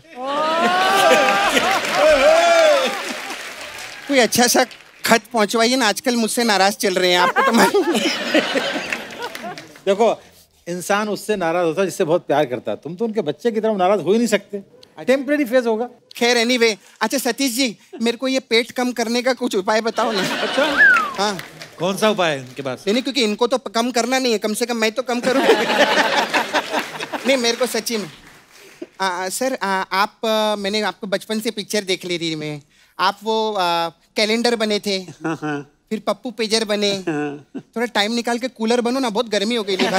कोई अच्छा सा खत पहुंचवाइए ना, आजकल मुझसे नाराज चल रहे हैं आपको तो। देखो इंसान उससे नाराज होता है जिससे बहुत प्यार करता है। तुम तो उनके बच्चे की तरह नाराज हो ही नहीं सकते। टेम्परेरी फेज होगा। खैर एनीवे, अच्छा सतीश जी, मेरे को ये पेट कम करने का कुछ उपाय बताओ ना। अच्छा हाँ, कौन सा उपाय है इनके पास? नहीं, क्योंकि इनको तो कम करना नहीं है, कम से कम मैं तो कम करूँ। नहीं, मेरे को सच्ची में सर, मैंने आपको बचपन से पिक्चर देख ली थी मैं। आप वो कैलेंडर बने थे, फिर पप्पू पेजर बने। थोड़ा टाइम निकाल के कूलर बनो ना, बहुत गर्मी हो गई थी।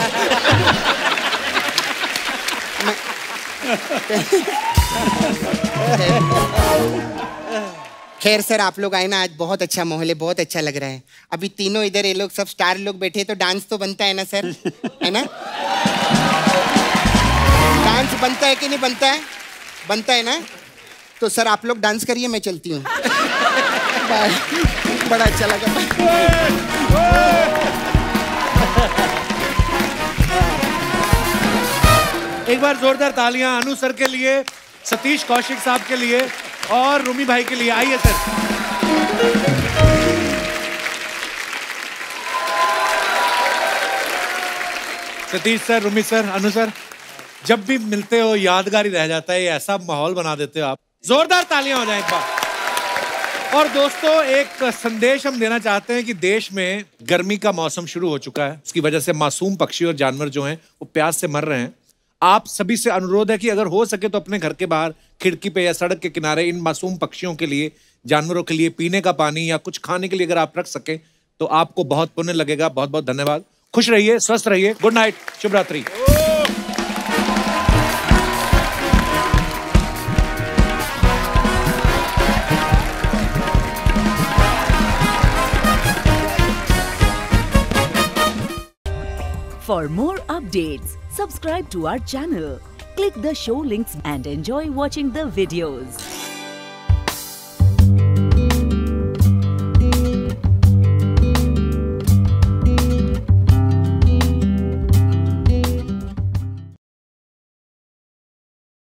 खैर सर, आप लोग आए ना आज, बहुत अच्छा माहौल है, बहुत अच्छा लग रहा है। अभी तीनों इधर ये लोग सब स्टार लोग बैठे, तो डांस तो बनता है ना सर, है ना? डांस बनता है कि नहीं बनता है? बनता है ना? तो सर आप लोग डांस करिए, मैं चलती हूँ। बाय। बड़ा अच्छा लगा। एक बार जोरदार तालियां अनु सर के लिए, सतीश कौशिक साहब के लिए और रूमी भाई के लिए। आइए sir. Satish sir, Rumi sir, Anu sir, जब भी मिलते हो यादगार ही रह जाता है। ये ऐसा माहौल बना देते हो आप। जोरदार तालियां हो जाए एक बार। और दोस्तों, एक संदेश हम देना चाहते हैं कि देश में गर्मी का मौसम शुरू हो चुका है। उसकी वजह से मासूम पक्षी और जानवर जो हैं वो प्यास से मर रहे हैं। आप सभी से अनुरोध है कि अगर हो सके तो अपने घर के बाहर खिड़की पे या सड़क के किनारे इन मासूम पक्षियों के लिए, जानवरों के लिए पीने का पानी या कुछ खाने के लिए अगर आप रख सकें तो आपको बहुत पुण्य लगेगा। बहुत बहुत धन्यवाद। खुश रहिए, स्वस्थ रहिए। गुड नाइट, शुभ रात्रि। For more updates, subscribe to our channel, click the show links and enjoy watching the videos.